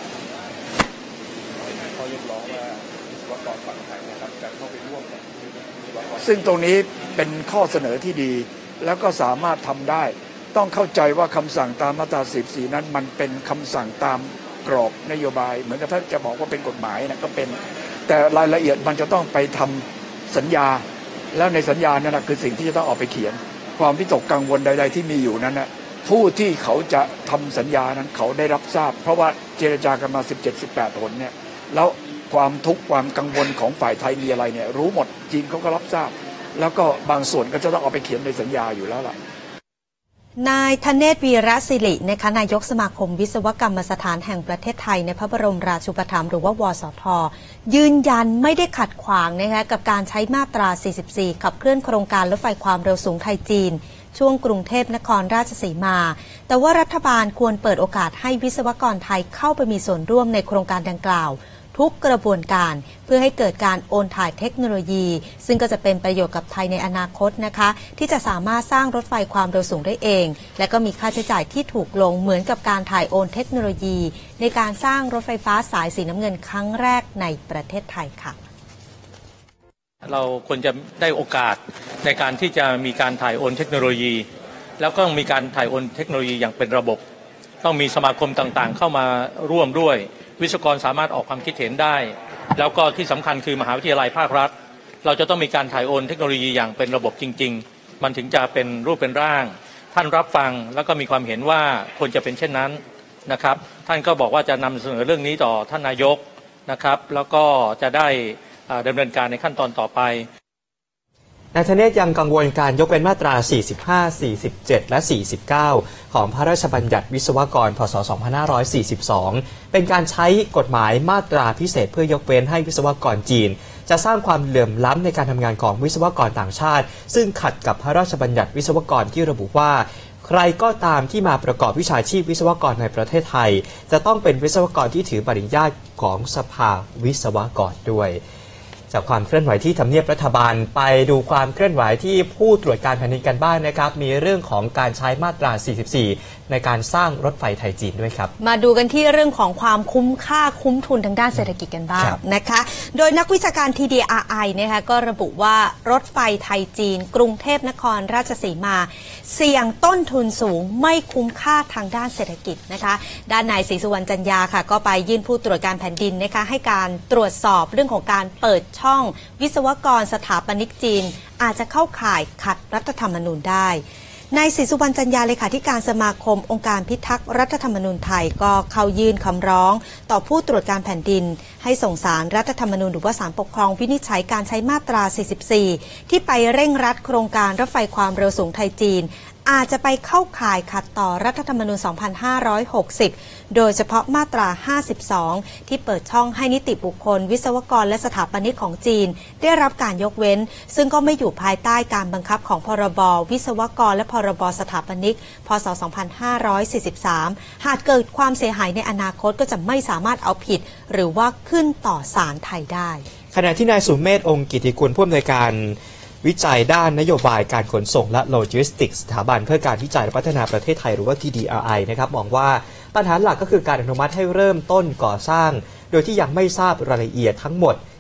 Speaker 5: ซึ่งตรงนี้เป็นข้อเสนอที่ดีแล้วก็สามารถทำได้ต้องเข้าใจว่าคำสั่งตามมาตราสี่สิบสี่นั้นมันเป็นคำสั่งตามกรอบนโยบายเหมือนกับถ้าจะบอกว่าเป็นกฎหมายนะก็เป็นแต่รายละเอียดมันจะต้องไปทำสัญญาแล้วในสัญญานั่นนะคือสิ่งที่จะต้องออกไปเขียนความวิตกกังวลใดๆที่มีอยู่นั้นนะผู้ที่เขาจะทำสัญญานั้นเขาได้รับทราบเพราะว่าเจรจากันมา สิบเจ็ด สิบแปด หนเนี่ยแล้วความทุกข์ความกังวลของฝ่ายไทยมีอะไรเนี่ยรู้หมดจีนเขาก็รับทราบแล้วก็บางส่วนก็จะต้องเอาไปเขียนในสัญญาอยู่แล้วล่ะ
Speaker 2: นายธเนศ วีระศิรินะคะนายกสมาคมวิศวกรรมสถานแห่งประเทศไทยในพระบรมราชูปถัมภ์หรือว่าวสท.ยืนยันไม่ได้ขัดขวางนะคะกับการใช้มาตรา สี่สิบสี่ ขับเคลื่อนโครงการรถไฟความเร็วสูงไทยจีนช่วงกรุงเทพนครราชสีมาแต่ว่ารัฐบาลควรเปิดโอกาสให้วิศวกรไทยเข้าไปมีส่วนร่วมในโครงการดังกล่าวทุกกระบวนการเพื่อให้เกิดการโอนถ่ายเทคโนโลยีซึ่งก็จะเป็นประโยชน์กับไทยในอนาคตนะคะที่จะสามารถสร้างรถไฟความเร็วสูงได้เองและก็มีค่าใช้จ่ายที่ถูกลงเหมือนกับการถ่ายโอนเทคโนโลยีในการสร้างรถไฟฟ้าสายสีน้ำเงินครั้งแรกในประเทศไทยค่ะ
Speaker 16: เราควรจะได้โอกาสในการที่จะมีการถ่ายโอนเทคโนโลยีแล้วก็มีการถ่ายโอนเทคโนโลยีอย่างเป็นระบบต้องมีสมาคมต่างๆเข้ามาร่วมด้วยวิศวกรสามารถออกความคิดเห็นได้แล้วก็ที่สำคัญคือมหาวิทยาลัยภาครัฐเราจะต้องมีการถ่ายโอนเทคโนโลยีอย่างเป็นระบบจริงๆมันถึงจะเป็นรูปเป็นร่างท่านรับฟังแล้วก็มีความเห็นว่าควรจะเป็นเช่นนั้นนะครับท่านก็บอกว่าจะนำเสนอเรื่องนี้ต่อท่านนายกนะครับแล้วก็จะได้ดำเนินการในขั้นตอนต่อไป
Speaker 1: นายธเนศยังกังวลการยกเว้นมาตรา สี่สิบห้า สี่สิบเจ็ด และ สี่สิบเก้า ของพระราชบัญญัติวิศวกร พ.ศ. สองพันห้าร้อยสี่สิบสอง เป็นการใช้กฎหมายมาตราพิเศษเพื่อยกเว้นให้วิศวกรจีนจะสร้างความเหลื่อมล้ำในการทำงานของวิศวกรต่างชาติซึ่งขัดกับพระราชบัญญัติวิศวกรที่ระบุว่าใครก็ตามที่มาประกอบวิชาชีพวิศวกรในประเทศไทยจะต้องเป็นวิศวกรที่ถือใบอนุญาตของสภาวิศวกรด้วยจากความเคลื่อนไหวที่ทำเนียบรัฐบาลไปดูความเคลื่อนไหวที่ผู้ตรวจการแผ่นดินกันบ้าง นะครับมีเรื่องของการใช้มาตรา สี่สิบสี่ ในการสร้างรถไฟไทยจีนด้วยครับ
Speaker 2: มาดูกันที่เรื่องของความคุ้มค่าคุ้มทุนทางด้านเศรษฐกิจกันบ้างนะคะโดยนักวิชาการ ที ดี อาร์ ไอ นะคะก็ระบุว่ารถไฟไทยจีนกรุงเทพนครราชสีมาเสี่ยงต้นทุนสูงไม่คุ้มค่าทางด้านเศรษฐกิจนะคะด้านนายศรีสุวรรณจันยาค่ะก็ไปยื่นผู้ตรวจการแผ่นดินนะคะให้การตรวจสอบเรื่องของการเปิดช่องวิศวกรสถาปนิกจีนอาจจะเข้าข่ายขัดรัฐธรรมนูญได้นายศรีสุวรรณจันยาเลขาธิการสมาคมองค์การพิทักษ์รัฐธรรมนูญไทยก็เข้ายื่นคำร้องต่อผู้ตรวจการแผ่นดินให้ส่งศาลรัฐธรรมนูญหรือว่าศาลปกครองวินิจฉัยการใช้มาตรา สี่สิบสี่ ที่ไปเร่งรัดโครงการรถไฟความเร็วสูงไทยจีนอาจจะไปเข้าข่ายขัดต่อรัฐธรรมนูญ สองพันห้าร้อยหกสิบ โดยเฉพาะมาตรา ห้าสิบสอง ที่เปิดช่องให้นิติบุคคลวิศวกรและสถาปนิกของจีนได้รับการยกเว้นซึ่งก็ไม่อยู่ภายใต้การบังคับของพรบวิศวกรและพรบสถาปนิกพ.ศ. สองพันห้าร้อยสี่สิบสาม หากเกิดความเสียหายในอนาคตก็จะไม่สามารถเอาผิดหรือว่าขึ้นต่อศาลไทยได้
Speaker 1: ขณะที่นายสุเมธ องค์กิติกุลผู้อำนวยการวิจัยด้านนโยบายการขนส่งและโลจิสติกส์สถาบันเพื่อการวิจัยและพัฒนาประเทศไทยหรือว่า ที ดี อาร์ ไอ นะครับมองว่าปัญหาหลักก็คือการอนุมัติให้เริ่มต้นก่อสร้างโดยที่ยังไม่ทราบรายละเอียดทั้งหมด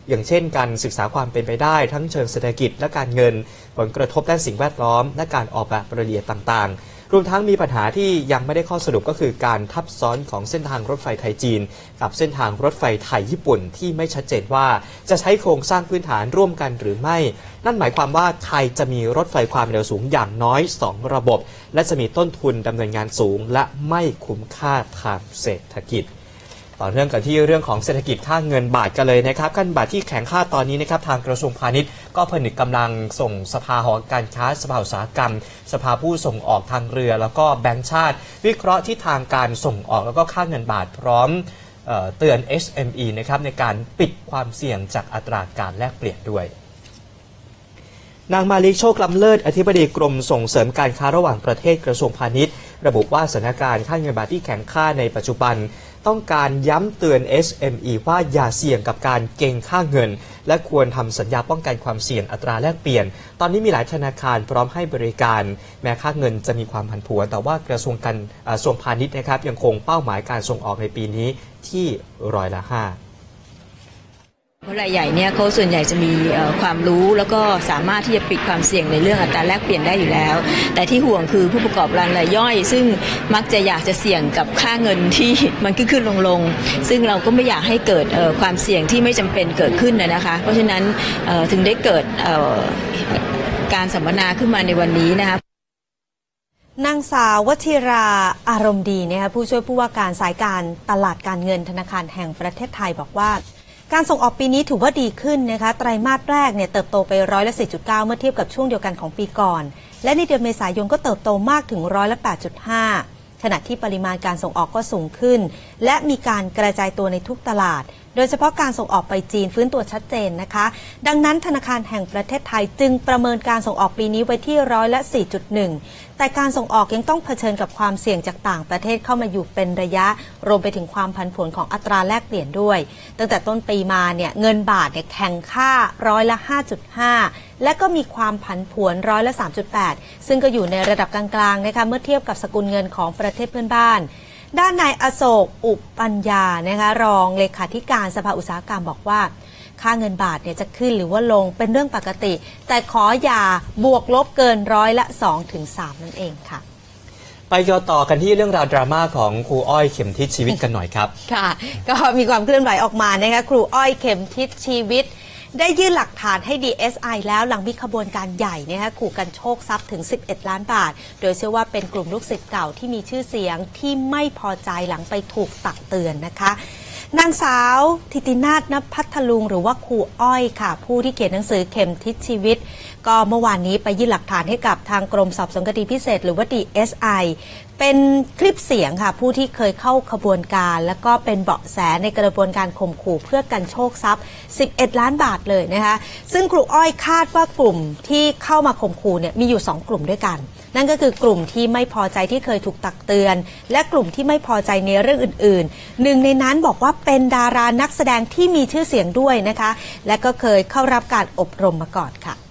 Speaker 1: อย่างเช่นการศึกษาความเป็นไปได้ทั้งเชิงเศรษฐกิจและการเงินผลกระทบด้านสิ่งแวดล้อมและการออกแบบรายละเอียดต่างๆรวมทั้งมีปัญหาที่ยังไม่ได้ข้อสรุปก็คือการทับซ้อนของเส้นทางรถไฟไทยจีนกับเส้นทางรถไฟไทยญี่ปุ่นที่ไม่ชัดเจนว่าจะใช้โครงสร้างพื้นฐานร่วมกันหรือไม่นั่นหมายความว่าไทยจะมีรถไฟความเร็วสูงอย่างน้อยสองระบบและจะมีต้นทุนดำเนินงานสูงและไม่คุ้มค่าทางเศรษฐกิจต่อเนื่องกันที่เรื่องของเศรษฐกิจค่าเงินบาทกันเลยนะครับค่าเงินบาทที่แข็งค่าตอนนี้นะครับทางกระทรวงพาณิชย์ก็ผนึกกำลังส่งสภาหอการค้าสภาอุตสาหกรรมสภาผู้ส่งออกทางเรือแล้วก็แบงก์ชาติวิเคราะห์ที่ทางการส่งออกแล้วก็ค่าเงินบาทพร้อมเอ่อเตือน เอส เอ็ม อี นะครับในการปิดความเสี่ยงจากอัตราการแลกเปลี่ยนด้วยนางมาลีโชคล้ำเลิศอธิบดีกรมส่งเสริมการค้าระหว่างประเทศกระทรวงพาณิชย์ระบุว่าสถานการณ์ค่าเงินบาทที่แข็งค่าในปัจจุบันต้องการย้ำเตือน เอส เอ็ม อี ว่าอย่าเสี่ยงกับการเก็งค่าเงินและควรทำสัญญาป้องกันความเสี่ยงอัตราแลกเปลี่ยนตอนนี้มีหลายธนาคารพร้อมให้บริการแม้ค่าเงินจะมีความผันผวนแต่ว่ากระทรวงการกระทรวงพาณิชย์นะครับยังคงเป้าหมายการส่งออกในปีนี้ที่ร้อยละห้า
Speaker 17: เพราะรายใหญ่เนี่ยเขาส่วนใหญ่จะมีความรู้แล้วก็สามารถที่จะปิดความเสี่ยงในเรื่องอัตราแลกเปลี่ยนได้อยู่แล้วแต่ที่ห่วงคือผู้ประกอบการรายย่อยซึ่งมักจะอยากจะเสี่ยงกับค่าเงินที่มันขึ้นขึ้นลงลงซึ่งเราก็ไม่อยากให้เกิดความเสี่ยงที่ไม่จำเป็นเกิดขึ้นนะคะเพราะฉะนั้นถึงได้เกิดการสัมมนาขึ้นมาในวันนี้นะคะ
Speaker 2: นางสาววชิราอารมณ์ดีนะคะผู้ช่วยผู้ว่าการสายการตลาดการเงินธนาคารแห่งประเทศไทยบอกว่าการส่งออกปีนี้ถือว่าดีขึ้นนะคะไตรมาสแรกเนี่ยเติบโตไปร้อยละ สี่จุดเก้า เมื่อเทียบกับช่วงเดียวกันของปีก่อนและในเดือนเมษายนก็เติบโตมากถึงร้อยละ แปดจุดห้า ขณะที่ปริมาณการส่งออกก็สูงขึ้นและมีการกระจายตัวในทุกตลาดโดยเฉพาะการส่งออกไปจีนฟื้นตัวชัดเจนนะคะดังนั้นธนาคารแห่งประเทศไทยจึงประเมินการส่งออกปีนี้ไว้ที่ร้อยละ สี่จุดหนึ่ง แต่การส่งออกยังต้องเผชิญกับความเสี่ยงจากต่างประเทศเข้ามาอยู่เป็นระยะรวมไปถึงความผันผวนของอัตราแลกเปลี่ยนด้วยตั้งแต่ต้นปีมาเนี่ยเงินบาทเนี่ยแข็งค่าร้อยละ ห้าจุดห้า และก็มีความผันผวนร้อยละ สามจุดแปด ซึ่งก็อยู่ในระดับกลางๆนะคะเมื่อเทียบกับสกุลเงินของประเทศเพื่อนบ้านด้านนายอโศกอุปปัญญานะคะรองเลขาธิการสภาอุตสาหกรรมบอกว่าค่าเงินบาทเนี่ยจะขึ้นหรือว่าลงเป็นเรื่องปกติแต่ขออย่าบวกลบเกินร้อยละ สองถึงสาม นั่นเองค่ะ
Speaker 1: ไปต่อกันที่เรื่องราวดราม่าของครูอ้อยเข็มทิศชีวิตกันหน่อยครับ
Speaker 2: ค่ะก็มีความเคลื่อนไหวออกมานะคะครูอ้อยเข็มทิศชีวิตได้ยื่นหลักฐานให้ ดี เอส ไอ แล้วหลังมีขบวนการใหญ่นะคะขู่กันโชคทรัพย์ถึงสิบเอ็ดล้านบาทโดยเชื่อว่าเป็นกลุ่มลูกศิษย์เก่าที่มีชื่อเสียงที่ไม่พอใจหลังไปถูกตักเตือนนะคะนางสาวธิตินาถ ณ พัทลุงหรือว่าครูอ้อยค่ะผู้ที่เขียนหนังสือเข็มทิศชีวิตก็เมื่อวานนี้ไปยื่นหลักฐานให้กับทางกรมสอบสวนคดีพิเศษหรือว่า ดี เอส ไอ เป็นคลิปเสียงค่ะผู้ที่เคยเข้าขบวนการแล้วก็เป็นเบาะแสในกระบวนการข่มขู่เพื่อกันโชคทรัพย์สิบเอ็ดล้านบาทเลยนะคะซึ่งครูอ้อยคาดว่ากลุ่มที่เข้ามาข่มขู่เนี่ยมีอยู่สองกลุ่มด้วยกันนั่นก็คือกลุ่มที่ไม่พอใจที่เคยถูกตักเตือนและกลุ่มที่ไม่พอใจในเรื่องอื่นๆหนึ่งในนั้นบอกว่าเป็นดารานักแสดงที่มีชื่อเสียงด้วยนะคะและก็เคยเข้ารับการอบรมมาก่อนค่ะ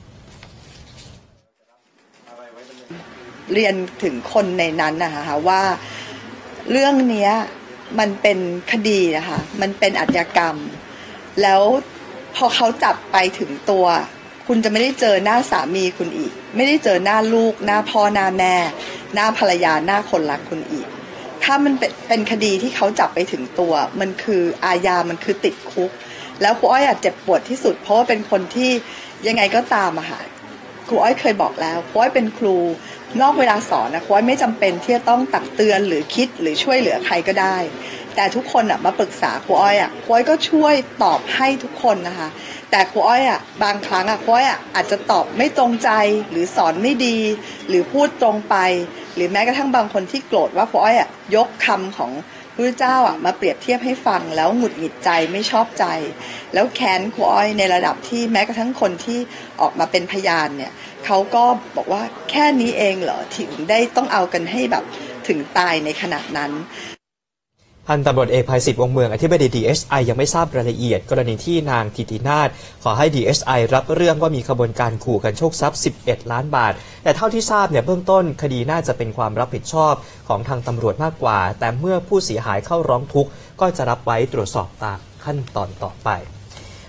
Speaker 18: เรียนถึงคนในนั้นนะคะว่าเรื่องนี้มันเป็นคดีนะคะมันเป็นอาชญากรรมแล้วพอเขาจับไปถึงตัวคุณจะไม่ได้เจอหน้าสามีคุณอีกไม่ได้เจอหน้าลูกหน้าพ่อหน้าแม่หน้าภรรยาหน้าคนรักคุณอีกถ้ามันเป็นเป็นคดีที่เขาจับไปถึงตัวมันคืออาญามันคือติดคุกแล้วครูอ้อยอาจเจ็บปวดที่สุดเพราะว่าเป็นคนที่ยังไงก็ตามอะค่ะครูอ้อยเคยบอกแล้วครูอ้อยเป็นครูนอกเวลาสอนนะครูอ้อยไม่จำเป็นที่จะต้องตักเตือนหรือคิดหรือช่วยเหลือใครก็ได้แต่ทุกคนอะมาปรึกษาครูอ้อยอะครูอ้อยก็ช่วยตอบให้ทุกคนนะคะแต่ครูอ้อยอะบางครั้งอะครูอ้อยอะอาจจะตอบไม่ตรงใจหรือสอนไม่ดีหรือพูดตรงไปหรือแม้กระทั่งบางคนที่โกรธว่าครูอ้อยอะยกคำของพระเจ้าอะมาเปรียบเทียบให้ฟังแล้วหงุดหงิดใจไม่ชอบใจแล้วแค้นครูอ้อยในระดับที่แม้กระทั่งคนที่ออกมาเป็นพยานเนี่ยเขาก็บอกว่าแค่นี้เองเหรอถึงได้ต้องเอากันให้แบบถึงตายในขณะนั้น
Speaker 1: พันตำรวจเอกภัยศิษฐ์วงเมืองอธิบดี ดี เอส ไอ ยังไม่ทราบรายละเอียดกรณีที่นางธิตินาถขอให้ ดี เอส ไอ รับเรื่องว่ามีขบวนการขู่กันโชคทรัพย์สิบเอ็ดล้านบาทแต่เท่าที่ทราบเนี่ยเบื้องต้นคดีน่าจะเป็นความรับผิดชอบของทางตำรวจมากกว่าแต่เมื่อผู้เสียหายเข้าร้องทุกข์ก็จะรับไว้ตรวจสอบตามขั้นตอนต่อไป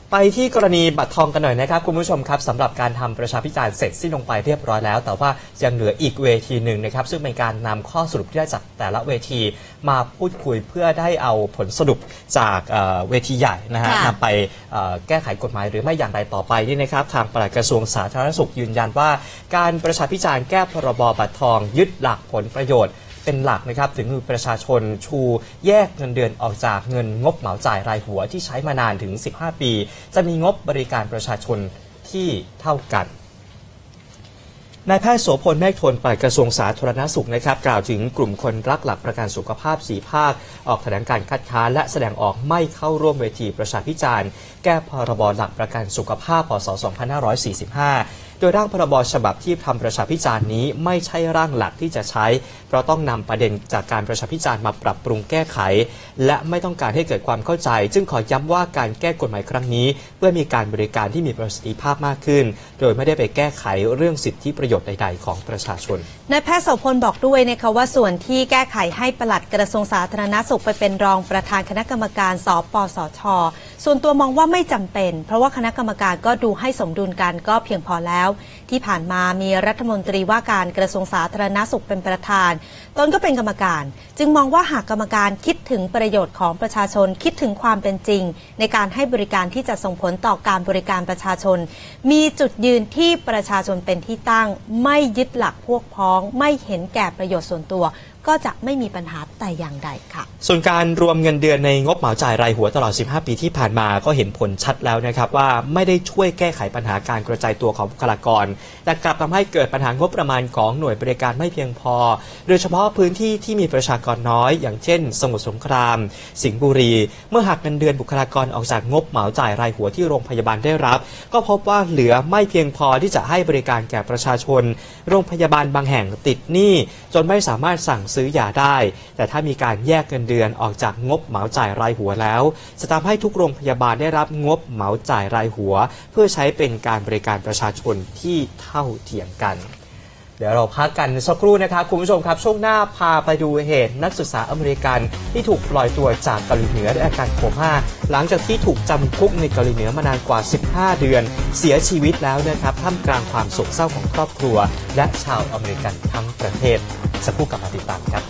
Speaker 1: ไปที่กรณีบัตรทองกันหน่อยนะครับคุณผู้ชมครับสำหรับการทำประชาพิจารณ์เสร็จสิ้นลงไปเรียบร้อยแล้วแต่ว่ายังเหลืออีกเวทีหนึ่งนะครับซึ่งเป็นการนำข้อสรุปที่ได้จากแต่ละเวทีมาพูดคุยเพื่อได้เอาผลสรุปจากเวทีใหญ่นะฮะนำไปแก้ไขกฎหมายหรือไม่อย่างไรต่อไปนี่นะครับทางปลัดกระทรวงสาธารณสุขยืนยันว่าการประชาพิจารณ์แก้พรบบัตรทองยึดหลักผลประโยชน์เป็นหลักนะครับถึงมือประชาชนชูแยกเงินเดือนออกจากเงินงบเหมาจ่ายรายหัวที่ใช้มานานถึงสิบห้าปีจะมีงบบริการประชาชนที่เท่ากันนายแพทย์โสพลเมฆทนปลัดกระทรวงสาธารณสุขนะครับกล่าวถึงกลุ่มคนรักหลักประกันสุขภาพสี่ภาคออกแถลงการคัดค้านและแสดงออกไม่เข้าร่วมเวทีประชาพิจารณ์แก้พรบหลักประกันสุขภาพพ.ศ. สองพันห้าร้อยสี่สิบห้าโดยร่างพรบฉบับที่ทำประชาพิจารณ์นี้ไม่ใช่ร่างหลักที่จะใช้เพราะต้องนำประเด็นจากการประชาพิจารณ์มาปรับปรุงแก้ไขและไม่ต้องการให้เกิดความเข้าใจจึงขอย้ำว่าการแก้กฎหมายครั้งนี้เพื่อมีการบริการที่มีประสิทธิภาพมากขึ้นโดยไม่ได้ไปแก้ไขเรื่องสิทธิประโยชน์ใดๆของประชาชน
Speaker 2: นายแพทย์โสพลบอกด้วยนะคะว่าส่วนที่แก้ไขให้ปลัดกระทรวงสาธารณสุขไปเป็นรองประธานคณะกรรมการสปสช.ส่วนตัวมองว่าไม่จำเป็นเพราะว่าคณะกรรมการก็ดูให้สมดุลกันก็เพียงพอแล้วที่ผ่านมามีรัฐมนตรีว่าการกระทรวงสาธารณสุขเป็นประธานตนก็เป็นกรรมการจึงมองว่าหากกรรมการคิดถึงประโยชน์ของประชาชนคิดถึงความเป็นจริงในการให้บริการที่จะส่งผลต่อการบริการประชาชนมีจุดยืนที่ประชาชนเป็นที่ตั้งไม่ยึดหลักพวกพ้องไม่เห็นแก่ประโยชน์ส่วนตัวก็จะไม่มีปัญหาแต่อย่างใดค่ะ
Speaker 1: ส่วนการรวมเงินเดือนในงบเหมาจ่ายรายหัวตลอดสิบห้าปีที่ผ่านมาก็เห็นผลชัดแล้วนะครับว่าไม่ได้ช่วยแก้ไขปัญหาการกระจายตัวของบุคลากรแต่กลับทำให้เกิดปัญหางบประมาณของหน่วยบริการไม่เพียงพอโดยเฉพาะพื้นที่ที่มีประชากรน้อยอย่างเช่นสมุทรสงครามสิงห์บุรีเมื่อหักเงินเดือนบุคลากรออกจากงบเหมาจ่ายรายหัวที่โรงพยาบาลได้รับก็พบว่าเหลือไม่เพียงพอที่จะให้บริการแก่ประชาชนโรงพยาบาลบางแห่งติดหนี้จนไม่สามารถสั่งซื้อยาได้แต่ถ้ามีการแยกเงินเดือนออกจากงบเหมาจ่ายรายหัวแล้วจะทำให้ทุกโรงพยาบาลได้รับงบเหมาจ่ายรายหัวเพื่อใช้เป็นการบริการประชาชนที่เท่าเทียมกันเดี๋ยวเราพักกันสักครู่นะครับคุณผู้ชมครับช่วงหน้าพาไปดูเหตุนักศึกษาอเมริกันที่ถูกปล่อยตัวจากเกาหลีเหนือด้วยอาการโคม่าหลังจากที่ถูกจำคุกในเกาหลีเหนือมานานกว่าสิบห้าเดือนเสียชีวิตแล้วนะครับท่ามกลางความโศกเศร้าของครอบครัวและชาวอเมริกันทั้งประเทศสักครู่กลับมาติดตามครับ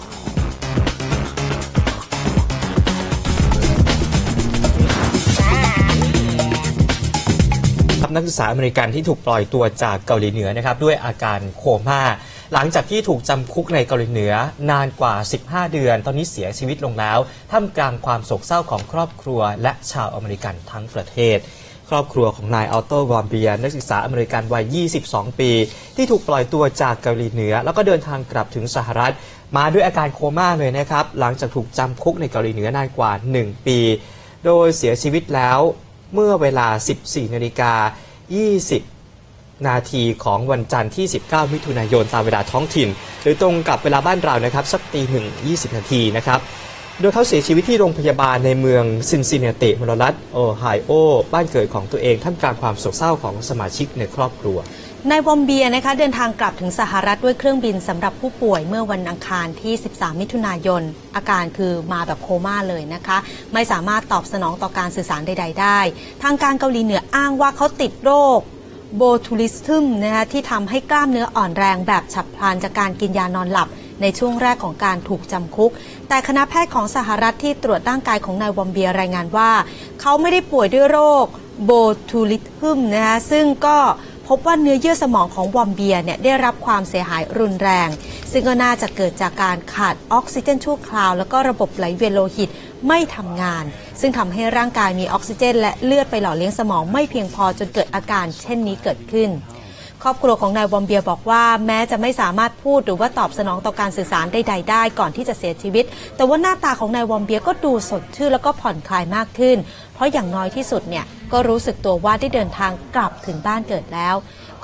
Speaker 1: นักศึกษาอเมริกันที่ถูกปล่อยตัวจากเกาหลีเหนือนะครับด้วยอาการโคม่าหลังจากที่ถูกจำคุกในเกาหลีเหนือนานกว่าสิบห้าเดือนตอนนี้เสียชีวิตลงแล้วท่ามกลางความโศกเศร้าของครอบครัวและชาวอเมริกันทั้งประเทศครอบครัวของนายอัลโตวอมเบียนักศึกษาอเมริกันวัยยี่สิบสองปีที่ถูกปล่อยตัวจากเกาหลีเหนือแล้วก็เดินทางกลับถึงสหรัฐมาด้วยอาการโคม่าเลยนะครับหลังจากถูกจำคุกในเกาหลีเหนือนานกว่าหนึ่งปีโดยเสียชีวิตแล้วเมื่อเวลา สิบสี่นาฬิกายี่สิบนาทีของวันจันทร์ที่สิบเก้ามิถุนายนตามเวลาท้องถิ่นหรือตรงกับเวลาบ้านเรานะครับสักตีหนึ่งยี่สิบนาทีนะครับโดยเขาเสียชีวิตที่โรงพยาบาลในเมืองซินซินนาติมลรัฐโอไฮโอบ้านเกิดของตัวเองท่ามกลางความโศกเศร้าของสมาชิกในครอบครัวน
Speaker 2: ายวอมเบียนะคะเดินทางกลับถึงสหรัฐด้วยเครื่องบินสำหรับผู้ป่วยเมื่อวันอังคารที่สิบสามมิถุนายนอาการคือมาแบบโคม่าเลยนะคะไม่สามารถตอบสนองต่อการสื่อสารใดๆได้ทางการเกาหลีเหนืออ้างว่าเขาติดโรคโบทูลิซึมนะคะที่ทำให้กล้ามเนื้ออ่อนแรงแบบฉับพลันจากการกินยานอนหลับในช่วงแรกของการถูกจำคุกแต่คณะแพทย์ของสหรัฐที่ตรวจร่างกายของนายวอมเบียรายงานว่าเขาไม่ได้ป่วยด้วยโรคโบทูลิซึมนะคะซึ่งก็พบว่าเนื้อเยื่อสมองของวอมเบียเนี่ยได้รับความเสียหายรุนแรงซึ่งก็น่าจะเกิดจากการขาดออกซิเจนชั่วคราวแล้วก็ระบบไหลเวียนโลหิตไม่ทำงานซึ่งทำให้ร่างกายมีออกซิเจนและเลือดไปหล่อเลี้ยงสมองไม่เพียงพอจนเกิดอาการเช่นนี้เกิดขึ้นครอบครัวของนายวอมเบียบอกว่าแม้จะไม่สามารถพูดหรือว่าตอบสนองต่อการสื่อสารใดๆได้ก่อนที่จะเสียชีวิตแต่ว่าหน้าตาของนายวอมเบียก็ดูสดชื่นแล้วก็ผ่อนคลายมากขึ้นเพราะอย่างน้อยที่สุดเนี่ยก็รู้สึกตัวว่าได้เดินทางกลับถึงบ้านเกิดแล้วก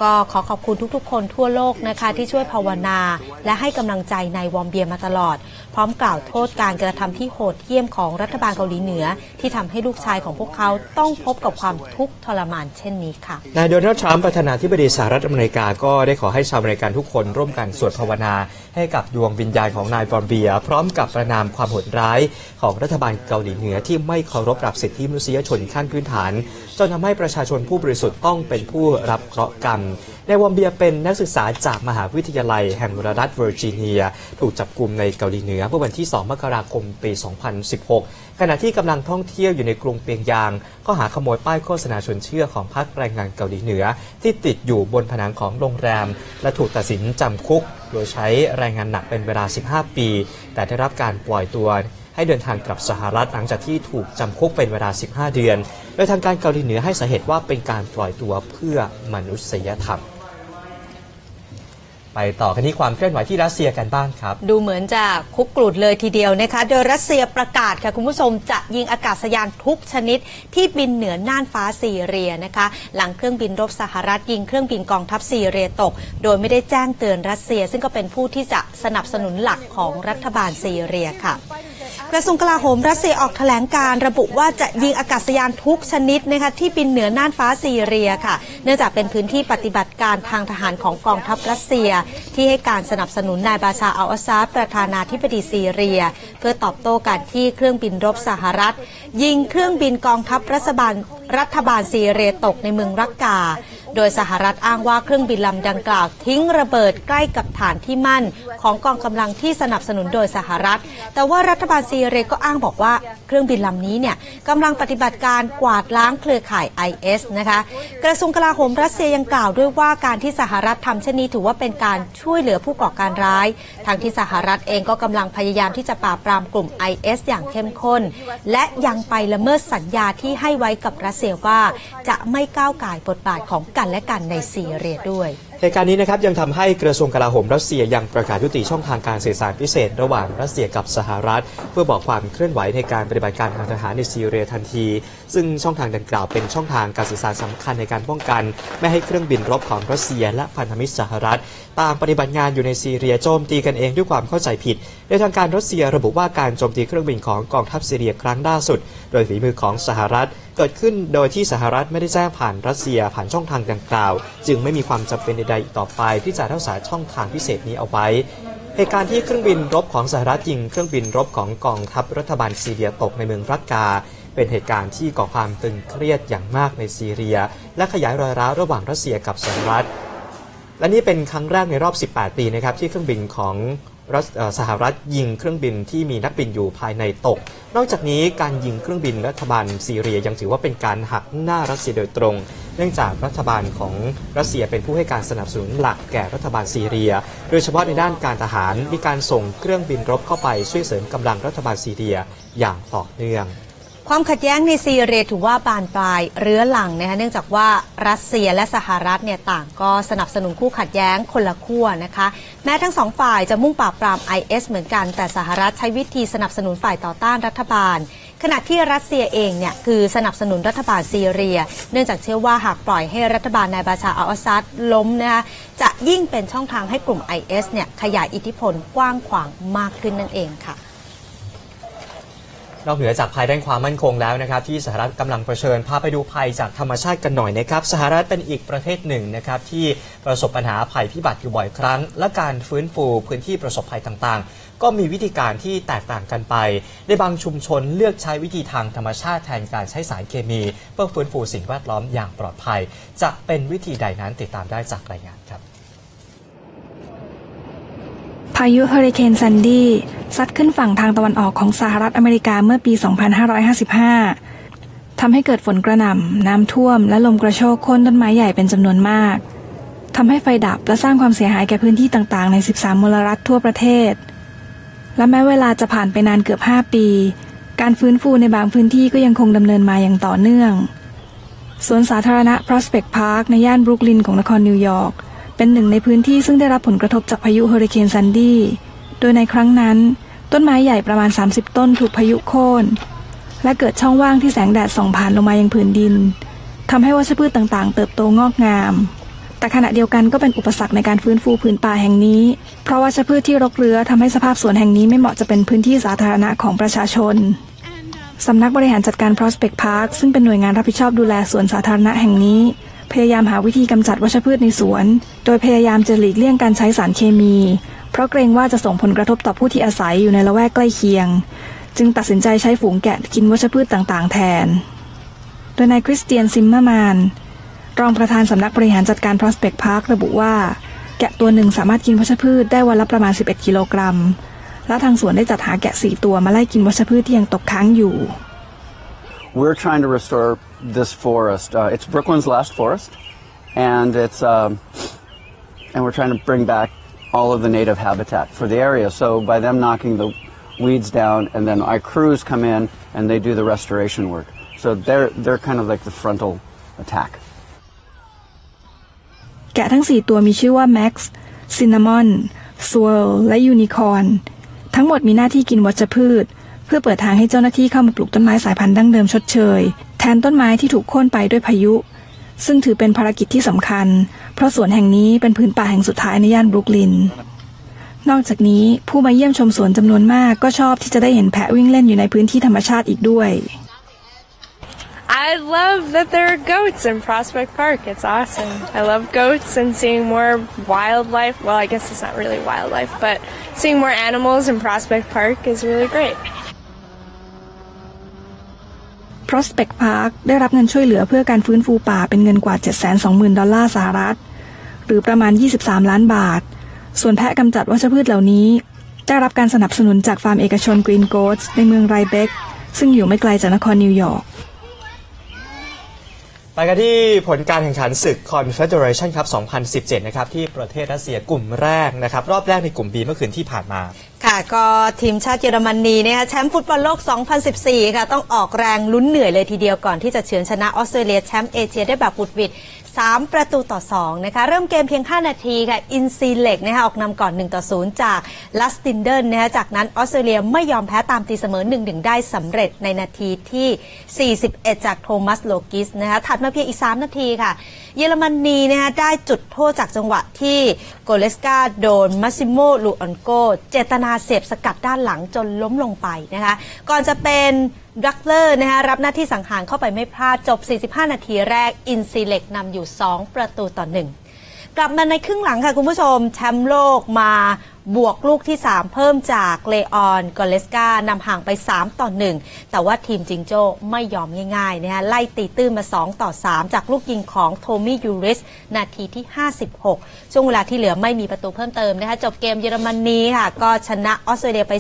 Speaker 2: ก็ขอขอบคุณทุกๆคนทั่วโลกนะคะที่ช่วยภาวนาและให้กำลังใจนายวอมเบียมาตลอดพร้อมกล่าวโทษการกระทำที่โหดเหี้ยมของรัฐบาลเกาหลีเหนือที่ทำให้ลูกชายของพวกเขาต้องพบกับความทุกข์ทรมานเช่นนี้ค่ะ
Speaker 1: นายโดนัลด์ทรัมป์ประธานาธิบดีสหรัฐอเมริกาก็ได้ขอให้ชาวอเมริกันทุกคนร่วมกันสวดภาวนาให้กับดวงวิญญาณของนายวอมเบียพร้อมกับประนามความโหดร้ายของรัฐบาลเกาหลีเหนือที่ไม่เคารพหลักสิทธิมนุษยชนขั้นพื้นฐานจนทำให้ประชาชนผู้บริสุทธิ์ต้องเป็นผู้รับเคราะห์กรรมนายวอมเบียเป็นนักศึกษาจากมหาวิทยาลัยแห่งรัฐเวอร์จิเนียถูกจับกุมในเกาหลีเหนือเมื่อวันที่สองมกราคมปีสองพันสิบหกขณะที่กำลังท่องเที่ยวอยู่ในกรุงเปียงยางก็หาขโมยป้ายโฆษณาชวนเชื่อของพรรคแรงงานเกาหลีเหนือที่ติดอยู่บนผนังของโรงแรมและถูกตัดสินจำคุกโดยใช้แรงงานหนักเป็นเวลาสิบห้าปีแต่ได้รับการปล่อยตัวให้เดินทางกลับสหรัฐหลังจากที่ถูกจำคุกเป็นเวลาสิบห้าเดือนโดยทางการเกาหลีเหนือให้สาเหตุว่าเป็นการปล่อยตัวเพื่อมนุษยธรรมไปต่อกันที่ความเคลื่อนไหวที่รัสเซียกันบ้างครับ
Speaker 2: ดูเหมือนจะคุกกรุ่นเลยทีเดียวนะคะโดยรัสเซียประกาศค่ะคุณผู้ชมจะยิงอากาศยานทุกชนิดที่บินเหนือน่านฟ้าซีเรียนะคะหลังเครื่องบินรบสหรัฐยิงเครื่องบินกองทัพซีเรียตกโดยไม่ได้แจ้งเตือนรัสเซียซึ่งก็เป็นผู้ที่จะสนับสนุนหลักของรัฐบาลซีเรียค่ะกระทรวงกลาโหมรัสเซียออกแถลงการระบุว่าจะยิงอากาศยานทุกชนิดนะคะที่บินเหนือน่านฟ้าซีเรียค่ะเนื่องจากเป็นพื้นที่ปฏิบัติการทางทหารของกองทัพรัสเซียที่ให้การสนับสนุนนายบาชาอัลอาซาดประธานาธิบดีซีเรียเพื่อตอบโต้การที่เครื่องบินรบสหรัฐยิงเครื่องบินกองทัพรัฐบาลรัฐบาลซีเรียตกในเมืองรักกาโดยสหรัฐอ้างว่าเครื่องบินลำดังกล่าวทิ้งระเบิดใกล้กับฐานที่มั่นของกองกำลังที่สนับสนุนโดยสหรัฐแต่ว่ารัฐบาลซีเรียก็อ้างบอกว่าเครื่องบินลำนี้เนี่ยกำลังปฏิบัติการกวาดล้างเครือข่าย ไอ เอส นะคะกระทรวงกลาโหมรัสเซียยังกล่าวด้วยว่าการที่สหรัฐทำเช่นนี้ถือว่าเป็นการช่วยเหลือผู้ก่อการร้ายทั้งที่สหรัฐเองก็กำลังพยายามที่จะปราบปรามกลุ่ม ไอ เอส อย่างเข้มข้นและยังไปละเมิดสัญญาที่ให้ไว้กับรัสเซียว่าจะไม่ก้าวก่ายบทบาทของกันและกันในซีเรียด้วย
Speaker 1: เหตุการณ์นี้นะครับยังทำให้กระทรวงกลาโหมรัสเซียยังประกาศยุติช่องทางการสื่อสารพิเศษระหว่างรัสเซียกับสหรัฐเพื่อบอกความเคลื่อนไหวในการปฏิบัติการทางทหารในซีเรียทันทีซึ่งช่องทางดังกล่าวเป็นช่องทางการสื่อสารสำคัญในการป้องกันไม่ให้เครื่องบินรบของรัสเซียและพันธมิตรสหรัฐต่างปฏิบัติงานอยู่ในซีเรียโจมตีกันเองด้วยความเข้าใจผิดโดยทางการรัสเซียระบุว่าการโจมตีเครื่องบินของกองทัพซีเรียครั้งล่าสุดโดยฝีมือของสหรัฐเกิดขึ้นโดยที่สหรัฐไม่ได้แจ้งผ่านรัสเซียผ่านช่องทางดังกล่าวจึงไม่มีความจำเป็นใดๆต่อไปที่จะรักษาช่องทางพิเศษนี้เอาไว้เหตุการณ์ที่เครื่องบินรบของสหรัฐยิงเครื่องบินรบของกองทัพรัฐบาลซีเรียตกในเมืองรักกาเป็นเหตุการณ์ที่ก่อความตึงเครียดอย่างมากในซีเรียและขยายรอยร้าวระหว่างรัสเซียกับสหรัฐและนี่เป็นครั้งแรกในรอบสิบแปดปีนะครับที่เครื่องบินของสหรัฐยิงเครื่องบินที่มีนักบินอยู่ภายในตกนอกจากนี้การยิงเครื่องบินรัฐบาลซีเรียยังถือว่าเป็นการหักหน้ารัสเซียโดยตรงเนื่องจากรัฐบาลของรัสเซียเป็นผู้ให้การสนับสนุนหลักแก่รัฐบาลซีเรียโดยเฉพาะในด้านการทหารมีการส่งเครื่องบินรบเข้าไปช่วยเสริมกำลังรัฐบาลซีเรียอย่างต่อเนื่อง
Speaker 2: ความขัดแย้งในซีเรียถือว่าบานปลายเรื้อรังนะคะเนื่องจากว่ารัสเซียและสหรัฐเนี่ยต่างก็สนับสนุนคู่ขัดแย้งคนละขั้วนะคะแม้ทั้งสองฝ่ายจะมุ่งปราบปราม ไอ เอส เหมือนกันแต่สหรัฐใช้วิธีสนับสนุนฝ่ายต่อต้านรัฐบาลขณะที่รัสเซียเองเนี่ยคือสนับสนุนรัฐบาลซีเรียเนื่องจากเชื่อว่าหากปล่อยให้รัฐบาลนายบาชาอัลอาซาดล้มนะคะจะยิ่งเป็นช่องทางให้กลุ่ม ไอ เอส เนี่ยขยายอิทธิพลกว้างขวางมากขึ้นนั่นเองค่ะ
Speaker 1: นอกเหนือจากภัยด้านความมั่นคงแล้วนะครับที่สหรัฐกำลังเผชิญพาไปดูภัยจากธรรมชาติกันหน่อยนะครับสหรัฐเป็นอีกประเทศหนึ่งนะครับที่ประสบปัญหาภัยพิบัติอยู่บ่อยครั้งและการฟื้นฟูพื้นที่ประสบภัยต่างๆก็มีวิธีการที่แตกต่างกันไปในบางชุมชนเลือกใช้วิธีทางธรรมชาติแทนการใช้สารเคมีเพื่อฟื้นฟูสิ่งแวดล้อมอย่างปลอดภัยจะเป็นวิธีใดนั้นติดตามได้จากรายงานครับ
Speaker 19: พายุเฮอริเคนซันดี้ซัดขึ้นฝั่งทางตะวันออกของสหรัฐอเมริกาเมื่อปี สองพันห้าร้อยห้าสิบห้า ทำให้เกิดฝนกระหน่ำน้ำท่วมและลมกระโชกโค่นต้นไม้ใหญ่เป็นจำนวนมากทำให้ไฟดับและสร้างความเสียหายแก่พื้นที่ต่างๆในสิบสามมลรัฐทั่วประเทศและแม้เวลาจะผ่านไปนานเกือบห้าปีการฟื้นฟูในบางพื้นที่ก็ยังคงดำเนินมาอย่างต่อเนื่องสวนสาธารณะ Prospect Park ในย่านบรุกลินของนครนิวยอร์กเป็นหนึ่งในพื้นที่ซึ่งได้รับผลกระทบจากพายุเฮอริเคนซันดี้โดยในครั้งนั้นต้นไม้ใหญ่ประมาณสามสิบต้นถูกพายุโค่นและเกิดช่องว่างที่แสงแดดส่องผ่านลงมายังผืนดินทำให้วัชพืชต่างๆเติบโตงอกงามแต่ขณะเดียวกันก็เป็นอุปสรรคในการฟื้นฟูพื้นป่าแห่งนี้เพราะวัชพืชที่รกเรื้อทำให้สภาพสวนแห่งนี้ไม่เหมาะจะเป็นพื้นที่สาธารณะของประชาชนสำนักบริหารจัดการ Prospect Park ซึ่งเป็นหน่วยงานรับผิดชอบดูแลสวนสาธารณะแห่งนี้พยายามหาวิธีกำจัดวัชพืชในสวนโดยพยายามจะหลีกเลี่ยงการใช้สารเคมีเพราะเกรงว่าจะส่งผลกระทบต่อผู้ที่อาศัยอยู่ในละแวกใกล้เคียงจึงตัดสินใจใช้ฝูงแกะกินวัชพืชต่างๆแทนโดยนายคริสเตียนซิมเมอร์แมนรองประธานสำนักบริหารจัดการ Prospect Park ระบุว่าแกะตัวหนึ่งสามารถกินวัชพืชได้วันละประมาณสิบเอ็ดกิโลกรัมและทางสวนได้จัดหาแกะสี่ตัวมาไล่กินวัชพืชที่ยังตกค้างอยู่
Speaker 20: We're trying to restore this forest. Uh, it's Brooklyn's last forest, and it's um, and we're trying to bring back all of the native habitat for the area. So by them knocking the weeds down, and then our crews come in and they do the restoration work. So they're they're kind of like the frontal attack.
Speaker 19: แกะทั้งสี่ตัวมีชื่อว่าแม็กซ์ซินนามอนสวร์ลและยูนิคอร์นทั้งหมดมีหน้าที่กินวัชพืชเพื่อเปิดทางให้เจ้าหน้าที่เข้ามาปลูกต้นไม้สายพันธุ์ดั้งเดิมชดเชยแทนต้นไม้ที่ถูกโค่นไปด้วยพายุซึ่งถือเป็นภารกิจที่สำคัญเพราะสวนแห่งนี้เป็นพื้นป่าแห่งสุดท้ายในย่านบรุกลินนอกจากนี้ผู้มาเยี่ยมชมสวนจำนวนมากก็ชอบที่จะได้เห็นแพะวิ่งเล่นอยู่ในพื้นที่ธรรมชาติอีกด้วย
Speaker 21: I love that there are goats in Prospect Park. It's awesome. I love goats and seeing more wildlife. Well, I guess it's not really wildlife, but seeing more animals in Prospect Park is really great.
Speaker 19: Prospect Park ได้รับเงินช่วยเหลือเพื่อการฟื้นฟูป่าเป็นเงินกว่า เจ็ดแสนสองหมื่น ดอลลาร์สหรัฐหรือประมาณยี่สิบสามล้านบาทส่วนแพะกำจัดวัชพืชเหล่านี้ได้รับการสนับสนุนจากฟาร์มเอกชน Green Goats ในเมืองไรเบคซึ่งอยู่ไม่ไกลจากนครนิวยอร์ก
Speaker 1: ไปกันที่ผลการแข่งขันศึก Confederation Cup สองพันสิบเจ็ดนะครับที่ประเทศรัสเซียกลุ่มแรกนะครับรอบแรกในกลุ่ม B เมื่อคืนที่ผ่านมา
Speaker 2: ค่ะก็ทีมชาติเยอรมนีนะคะแชมป์ฟุตบอลโลก สองพันสิบสี่ ค่ะต้องออกแรงลุ้นเหนื่อยเลยทีเดียวก่อนที่จะเฉือนชนะออสเตรเลียแชมป์เอเชียได้แบบบุดหวิดสามประตูต่อสองนะคะเริ่มเกมเพียงห้านาทีค่ะอินซีเล็กนะคะออกนำก่อนหนึ่งต่อศูนย์จากลัสตินเดนนะคะจากนั้นออสเตรเลียไม่ยอมแพ้ตามตีเสมอ หนึ่งหนึ่ง ได้สำเร็จในนาทีที่สี่สิบเอ็ดจากโทมัสโลกิสนะคะถัดมาเพียงอีกสามนาทีค่ะเยอรมนีนะคะได้จุดโทษจากจังหวะที่โกเลสกาโดนมัสซิโมลูออนโกเจตนาเสียบสกัดด้านหลังจนล้มลงไปนะคะก่อนจะเป็นดักเลอร์นะคะรับหน้าที่สังหารเข้าไปไม่พลาดจบสี่สิบห้านาทีแรกอินซีเล็กนำอยู่สองประตูต่อหนึ่งกลับมาในครึ่งหลังค่ะคุณผู้ชมแชมป์โลกมาบวกลูกที่สามเพิ่มจากเลออนกอเลสกานำห่างไปสามต่อหนึ่งแต่ว่าทีมจิงโจ้ไม่ยอมง่ายๆนะคะไล่ตีตื้นมาสองต่อสามจากลูกยิงของโทมี่ยูริสนาทีที่ห้าสิบหกช่วงเวลาที่เหลือไม่มีประตูเพิ่มเติมนะคะจบเกมเยอรมนีค่ะก็ชนะออสเตรเลียไป